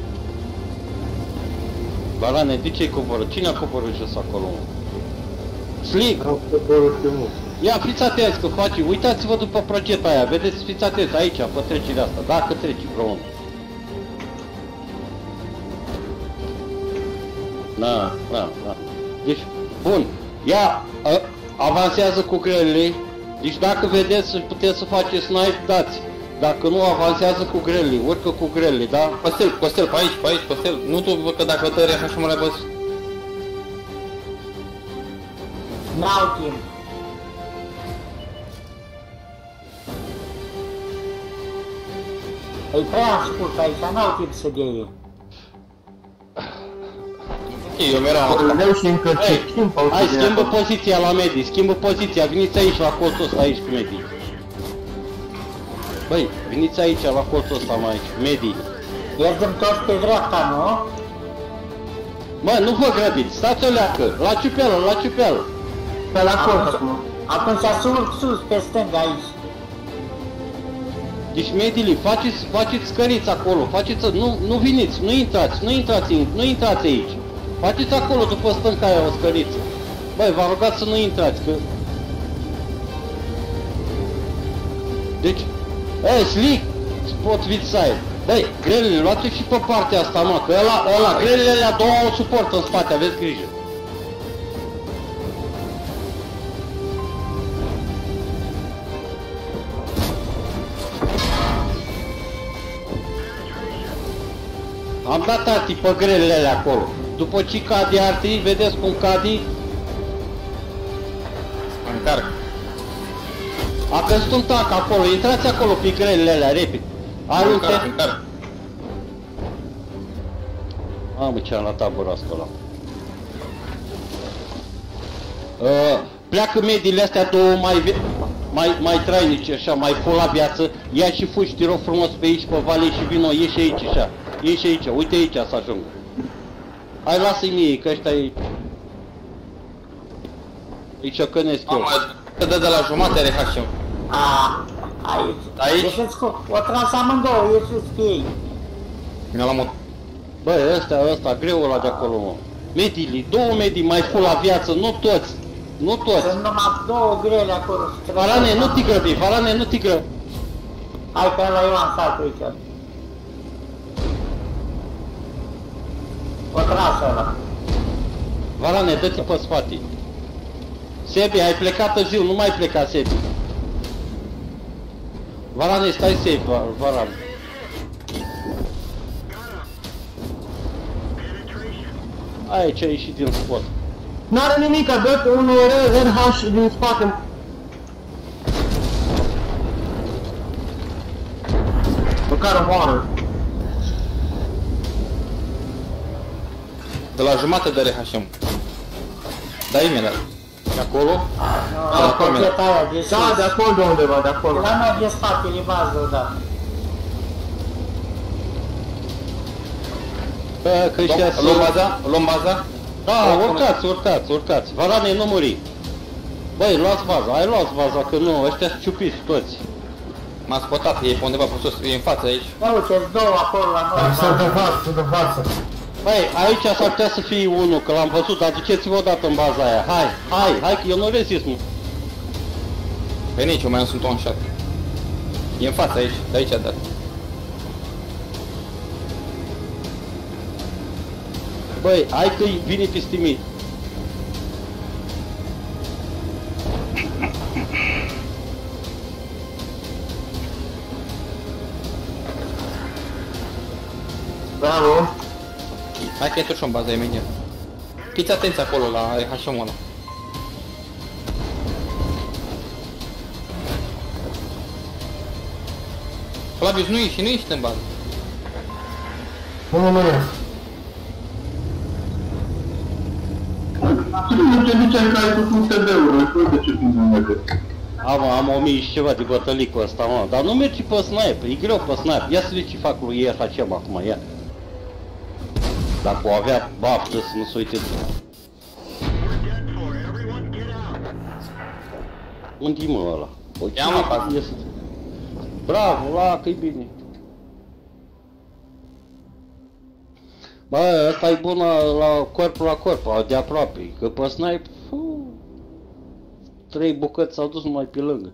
Barane, de ce-i coborât? Cine a coborât jos acolo? Slick! Am coborât eu mult. Ia, fiți atenți că face, uitați-vă după progeta aia, vedeți, fiți atenți aici, pe trecerea asta, dacă treci vreunul. Da. Deci, bun, ia, avansează cu grelele, deci dacă vedeți, puteți să faceți snipe, dați. Dacă nu, avansează cu grelele, urcă cu grelele, da? Costel, pe aici, Costel, nu tu, văd că dacă tări așa și mă le-ai văzut. N-au timp. E prea scurt aici, n-au timp să deie. Ok, eu mi-eram... Hai, schimbă poziția la medii, schimbă poziția, veniți aici la colțul ăsta aici cu medii. Băi, veniți aici la colțul ăsta mai aici, medii. Mergem toți pe dreapta, nu? Bă, nu vă grăbiți, stați o leacă, la ciupeală. Pe la colț. Atunci sus, pe stânga aici. Deci, medili, faceți scăriți acolo, nu veniți, nu intrați aici. Faceți acolo după stânca aia o scăriță. Băi, vă rugați să nu intrați, că... Deci, Slick, potrivit side. Băi, grelele, luați și pe partea asta, mă, că ăla, grelele alea două au suport în spate, aveți grijă. Am dat arti pe grelele alea acolo. După ce cade arti, vedeți cum cade? Încarc. A căzut un tank acolo, intrați acolo pe grelele alea, repede. Încarc. Mamă, ce am la tabără asta ăla. Pleacă mediile astea două mai trainice, așa, mai full la viață. Ia și fugi, te rog frumos pe aici, pe vale și vino, ieși aici, așa. Ieși aici, uite aici să ajung. Hai, lasă-i mie, că ăștia-i... Îi ciocănesc eu. Mamă, că dă de la jumate RHM. Aici? Ieșiți cu... O tras amândouă, ieșiți cu ei. Mi-a luat mult. Băi, ăsta, greul ăla de acolo, mă. Medii, două medii mai full la viață, nu toți. Sunt numai două grele acolo. Varane, nu te grăbi, Hai că ăla eu am stat aici. O tras ăla. Varane, dă-te pe spate. Sebi, ai plecat târziu, nu mai pleca, Sebi. Varane, stai safe, Varane. Aici a ieșit din spot. N-are nimic, dă un RH din spate. Măcar omoară. De la jumate de RHM. Da, imediat. De acolo? Da, de acolo de undeva, de acolo. La noi de spatele bază, da. Că ăștia sunt... Luăm baza? Da, urcați. Varane, nu muri. Băi, luați baza, că nu, ăștia sunt ciupiți toți. M-a spotat, e pe undeva pe sus, e în față aici. Uite-ți două acolo la noi. Sunt de față. Băi, aici s-ar putea să fie unul, că l-am văzut, dar duceți-vă odată în baza aia. Hai, că eu nu rezist, mă. Pe nici, eu mai am sunt un shot. E în față aici, de aici a dat. Băi, hai că vine peste mine. Bravo. Hai că e totuși în baza imediat. Fiți atenți acolo la RHM-ul ăla. Flavius, nu ești în bază. Nu e. Nu te duceai că ai făcut TV-uri, uite ce bine merge. Am 1000 și ceva de bătălii cu ăsta, mă, dar nu merge pe sniper, e greu pe sniper. Ia să vezi ce fac lui IRHM acum, ia. Dacă o avea baftă să nu se uite. Unde-i mă ăla? Ia-mă acasă. Bravo, la că-i bine. Bă, ăsta e bun la corp, de aproape. Că pe snipe, 3 bucăți s-au dus numai pe lângă.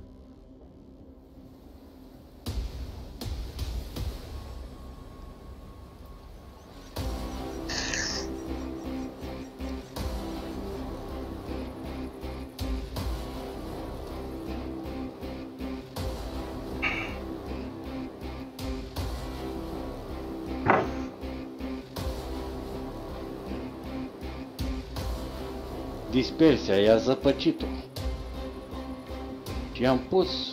Dispersia, i-a zăpăcit-o. Și i-am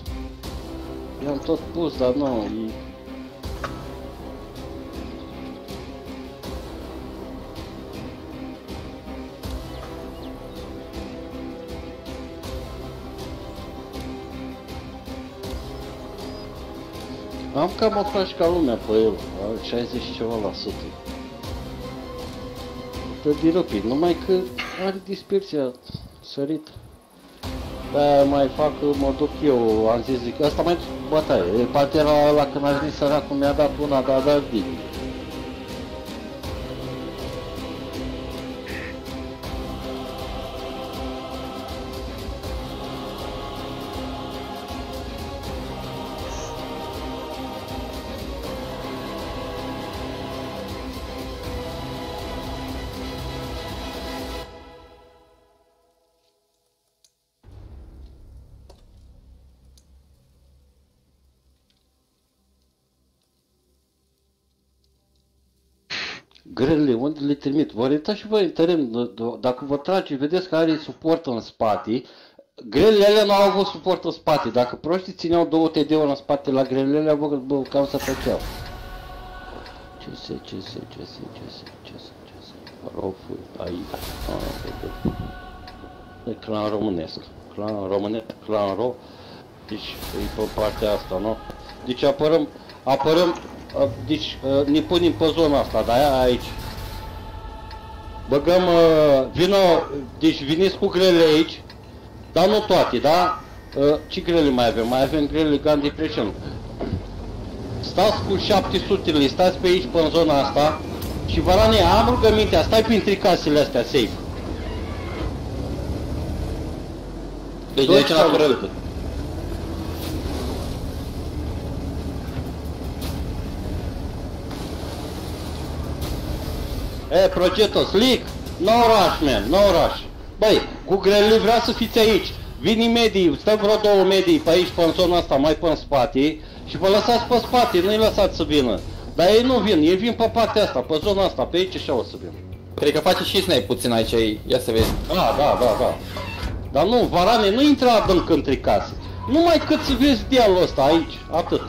tot pus, dar nu, am cam atragi ca lumea pe el, 60 ceva la sută. De rapid, numai că are dispersia sărit. De-aia mai fac, mă duc eu, am zis, zic, asta mai bătaie. Pantera ăla când a venit săracul mi-a dat una, dar a dat din. Grelele, unde le trimit? Vă uitați și voi în teren, dacă vă trage, vedeți că are suport în spate. Grelele alea nu au avut suport în spate. Dacă proștii țineau 2 TD-uri în spate la grelele alea, bă, cam să tăceau. Ce Rofu, aici. E clan românesc. Clan ro. Deci e pe partea asta, nu? Deci apărăm, deci ne punem pe zona asta, da, aici. Băgăm, deci veniți cu grele aici, dar nu toate, da? Ce grele mai avem? Mai avem grele Gun Depression. Stați cu 700-le, stați pe aici, pe în zona asta. Și Varane, am rugămintea, stai printre casele astea, safe. Deci de aici la curălută. Progetto, slick, no rush, man, no rush. Băi, cu grele vreau să fiți aici. Vin medii, stăm vreo 2 medii pe aici, pe în zona asta, mai pe în spate. Și vă lăsați pe spate, nu-i lăsați să vină. Dar ei nu vin, ei vin pe partea asta, pe zona asta, pe aici și o să vin. Cred că face și snipe puțin aici, ia să vezi. Da. Dar nu, Varane, nu intra adânc între case. Numai cât să vezi dealul ăsta aici, atât.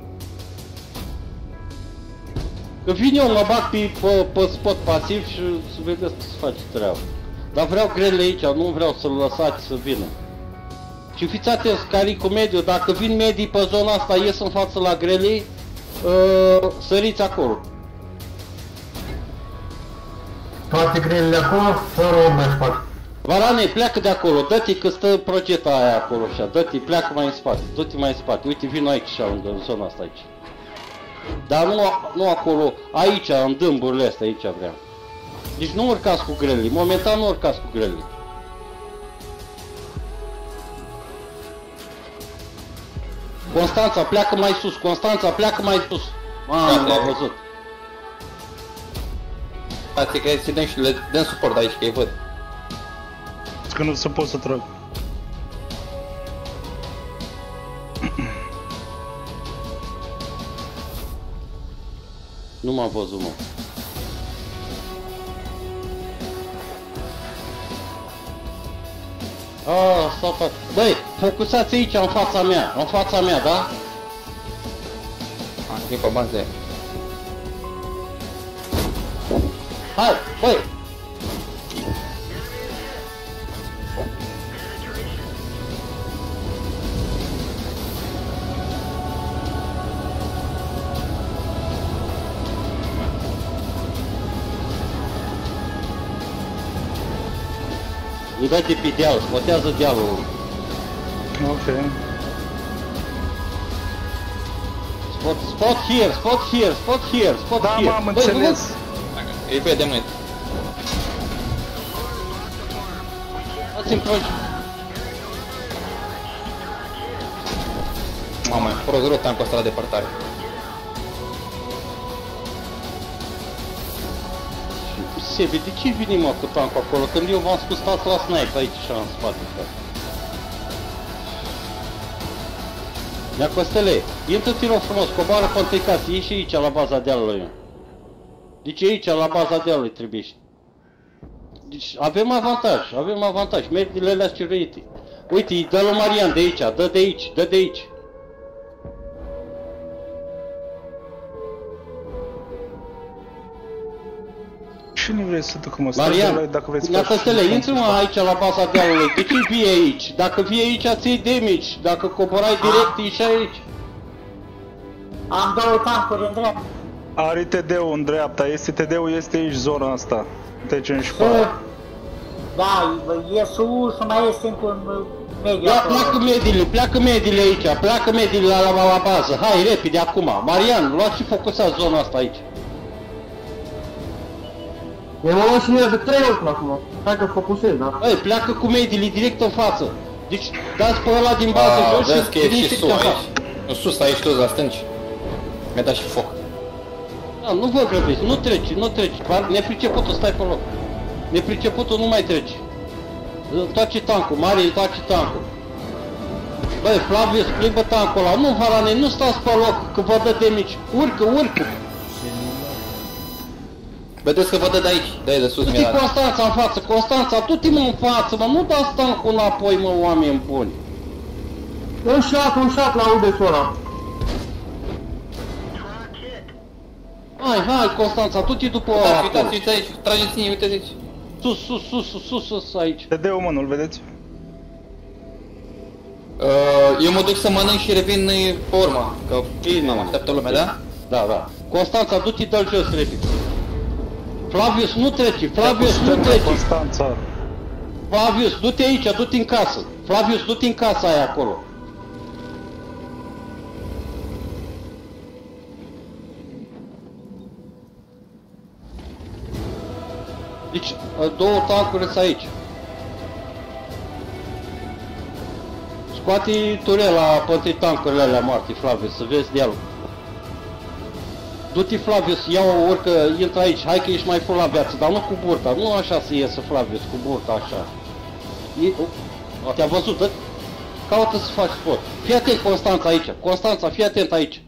Că vin eu, mă bag pe spot pasiv și să vedeți să faci treaba. Dar vreau grele aici, nu vreau să-l lăsați să vină. Și fiți atenți, care cu mediu, dacă vin medii pe zona asta, ies în față la grele, săriți acolo. Toate grelele acolo, fără om mai spate. Varane, pleacă de acolo, dă-te că stă progeta aia acolo așa, dă-te, pleacă mai în spate, du-te mai în spate, uite, vin aici așa, în zona asta aici. Dar nu acolo, aici, în dâmburile astea, aici vreau. Deci nu urcați cu grele, momentan nu urcați cu grele. Constanța, pleacă mai sus, Constanța, pleacă mai sus. Nu m-a văzut. Stați că să dăm și le dăm suport aici, că îi văd. Că nu se pot să trag. Nu m-am văzut, mă. Stau fac. Băi, focusați aici, în fața mea, da? E pe bază. Hai, băi! îi dă de pe deal, spotează dealul. Ok. Spot here, spot here, spot here, spot here. Da, m-am înțeles. Îi vedem noi. Dați-mi proci. Mamă, prost rău tancul ăsta la depărtare. Sebi, de ce vine mă cu tancul acolo? Când eu v-am spus stați la snipe aici și în spate, frate. Ia Costele, intră-te rog frumos, coboară pe întâi casă, ieși aici la baza dealului. Deci aici la baza dealului trebuie. Deci avem avantaj, mergile alea ciruite. Uite, îi dă lui Marian de aici, dă de aici, dă de aici. Cine vrei să ducă mă? Marian, dacă vreți ia Costele, intră-mă aici la baza dealului, de ce vii aici? Dacă vii aici ți-i damage, dacă coborai direct ieși aici. Am două tancuri în dreapta. Are TD-ul în dreapta, TD-ul este aici zona asta. Deci în școală. Da, e sus, mai este încă un mediu. Ia, pleacă mediile aici, pleacă mediile la bază. Hai, repede, acum. Marian, luați și focusați zona asta aici. Eu mă luat și mie de 3 ori până acum. Hai că focusez, da? Băi, pleacă cu mediile direct în față. Deci, dați pe ăla din bază jos și... Vezi că e și sus aici. În sus, aici toți la stânci. Mi-a dat și foc. Da, nu vă grăbiți, nu treci. Nepriceputul, stai pe loc. Nepriceputul nu mai treci. Întoarce tancul, Mari, întoarce tancul. Băi, Flavius, plimbă tancul ăla. Nu, Varane, nu stați pe loc, că vă dă damage. Urcă. Vedeți că vă dă de aici, de sus mi-a dat. Du-te Constanța în față, Constanța, du-te mă în față, mă, nu dați tancul înapoi, mă, oameni buni. Un shot la udețul ăla. Hai, Constanța, du-te după ăla. Uitați aici, trageți-i, uitați aici. Sus, aici. TD-ul mă, nu-l vedeți? Eu mă duc să mănânc și revin pe urmă, că Bine, mă. așteaptă lumea, da? Da. Constanța, du-te, dă-l jos, repede. Flavius, nu trece, Constanța. Flavius, du-te aici, du-te în casă. Flavius, du-te în casa aia acolo. Deci, două tancuri sunt aici. Scoate turela pentru tancurile alea moarte, Flavius, să vezi de-alul. Du-te, Flavius, ia-o, urcă, intră aici, hai că ești mai full la viață, dar nu cu burta, nu așa să iesă Flavius, cu burta așa. Te-a văzut, dă? Caută să faci sport. Fii atent, Constanța, aici. Constanța, fii atent aici.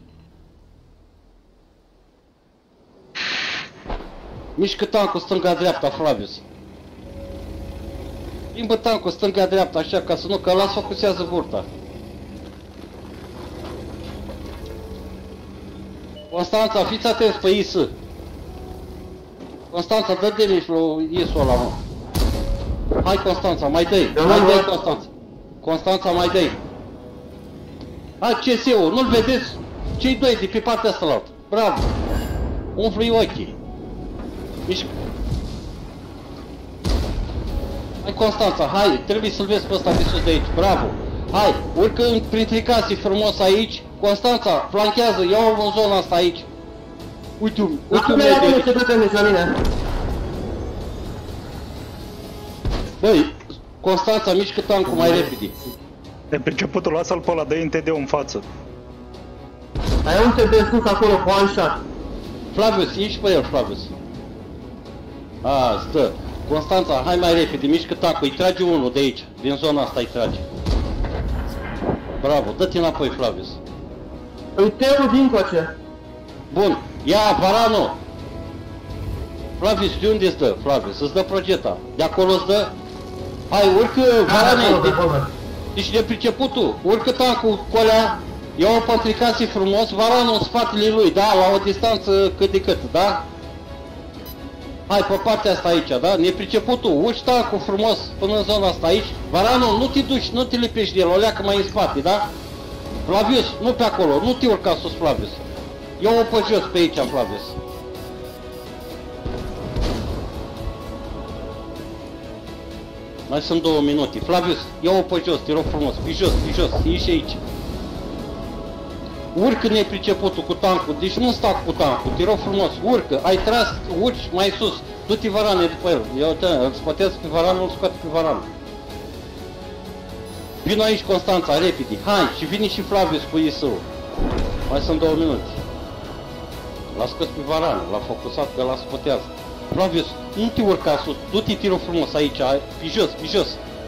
Mișcă tancul stânga-dreapta, Flavius. Plimbă tancul stânga-dreapta, așa, ca să nu, că ăla focusează burta. Constanța, fiți atenți pe IS. Constanța, dă damage lui IS-ul ăla, mă. Hai, Constanța, mai dă-i, Constanța. Constanța, mai dă-i. Hai, CS-ul, nu-l vedeți? Cei doi de pe partea asta la altă. Bravo. Umflă-i ochii. Mișcă. Hai, Constanța, hai, trebuie să-l vezi pe ăsta de sus de aici. Bravo. Hai, urcă printre case frumos aici. Constanța, flanchează, ia-o în zona asta aici. Uite-o, Băi, Constanța, mișcă tancul mai repede. De priceputul, lasă-l pe ăla, dă-i în TD-ul în față. Ai un TD sus acolo cu one shot. Flavius, ieși pe el, Flavius. A, stă. Constanța, hai mai repede, mișcă tancul, îi trage unul de aici, din zona asta îi trage. Bravo, dă-te înapoi, Flavius. Uite-o dincoace. Bun, ia, Varano. Flavius, de unde îți dă, Flavius? Îți dă progeta. De acolo îți dă? Hai, urcă, Varane. Deci de priceputul, urcă tancul cu alea, ia-o pantricase frumos, Varano în spatele lui, da, la o distanță cât de cât, da? Hai, pe partea asta aici, da? Nepriceputul, urci tancul frumos până în zona asta aici. Varano, nu te duci, nu te lipești de el, o leacă mai în spate, da? Flavius, nu pe acolo, nu te urca sus, Flavius. Ia-o pe jos pe aici, Flavius. Mai sunt 2 minute. Flavius, ia-o pe jos, te rog frumos, pe jos, ieși aici. Urcă nepriceputul cu tancul, deci nu sta cu tancul, te rog frumos, urcă, ai tras, urci mai sus, du-te varane după el, îl spotează pe varanul, îl scoate pe varanul. Vino aici Constanța, repede, hai, și vine și Flavius cu ISU. Mai sunt 2 minute. L-a scos pe varanul, l-a focusat că l-a spotează. Flavius, nu te urca sus, du-te, te rog frumos aici, pe jos.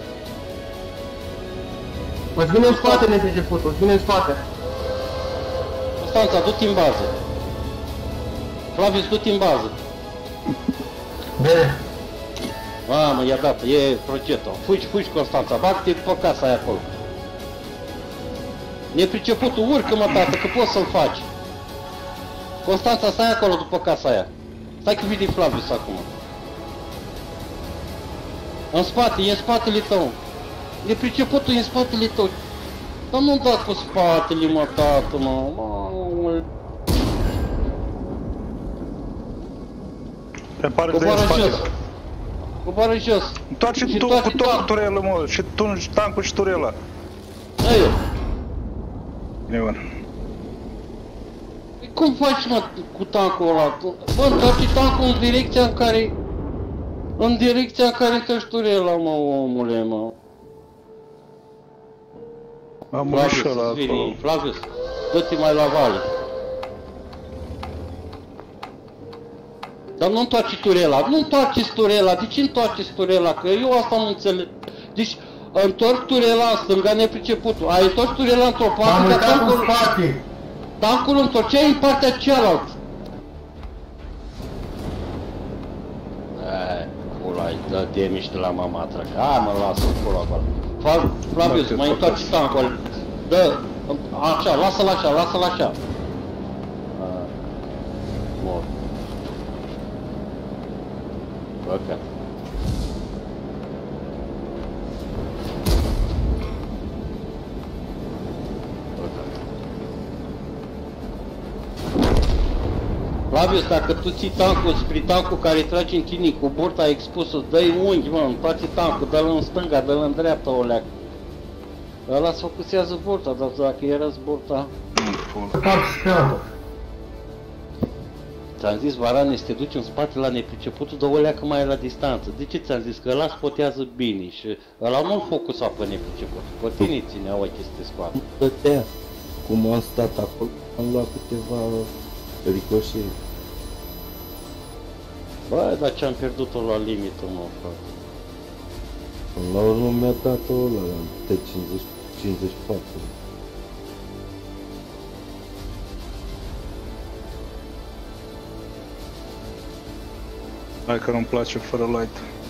Îți vine în spate, nepriceputul, îți vine în spate. Constanța, du-te în bază. Flavius, du-te în bază. Bine. Mamă, i-a dat, e progetto. Fugi, Constanța, bag-te după casa aia acolo. Nepriceputul, urcă-mă, tată, că poți să-l faci. Constanța, stai acolo după casa aia. Stai că vine Flavius acum. În spate, e în spatele tău. Nepriceputul e în spatele tău. Dar nu da cu spatele, mă, tată, mă. Pe pare de în spate. Coboară jos. Întoarce tu cu tot turelă, mă, și tu tancul și turela. Aia. Bine, bun. Cum faci, mă, cu tancul ăla? Bă, întoarce tancul în direcția în care... În direcția în care te-și turela, mă, omule, mă. Am ușă la acolo. Flavius, dă-te mai la vale. Dar nu întoarce turela, nu întoarce turela, de ce întoarce turela? Că eu asta nu înțeleg. Deci, întorc turela în stânga, nepriceputul. Ai întors turela într-o parte, dar tancul... Tancul întorceai în partea cealaltă. Hai, pula-i, dă-te miște la mama trăcă. Hai, mă, lasă pula acolo. Flavius, mai întoarce tancul. Dă, așa, lasă-l așa. Mor. Băcat. Flavius, dacă tu ții tancul spre tancul care trage în tine cu burta expusă, dă-i unghi, mă, în toate tancul, dă-l în stânga, dă-l în dreapta, o leacă. Ăla se focusează burta, dar dacă erați burta... Ți-am zis, Varane, să te duci în spate la nepriceputul, dar o leacă mai la distanță. De ce ți-am zis? Că ăla spotează bine și ăla nu-l focusa pe nepriceputul. Pe tine ținea ochii să te scoate. Stătea, cum am stat acolo, am luat câteva ricoșii. Bă, dar ce-am pierdut-o la limită, mă, frate. La urmă mi-a dat-o ăla, la T54. Hai că nu-mi place fără light.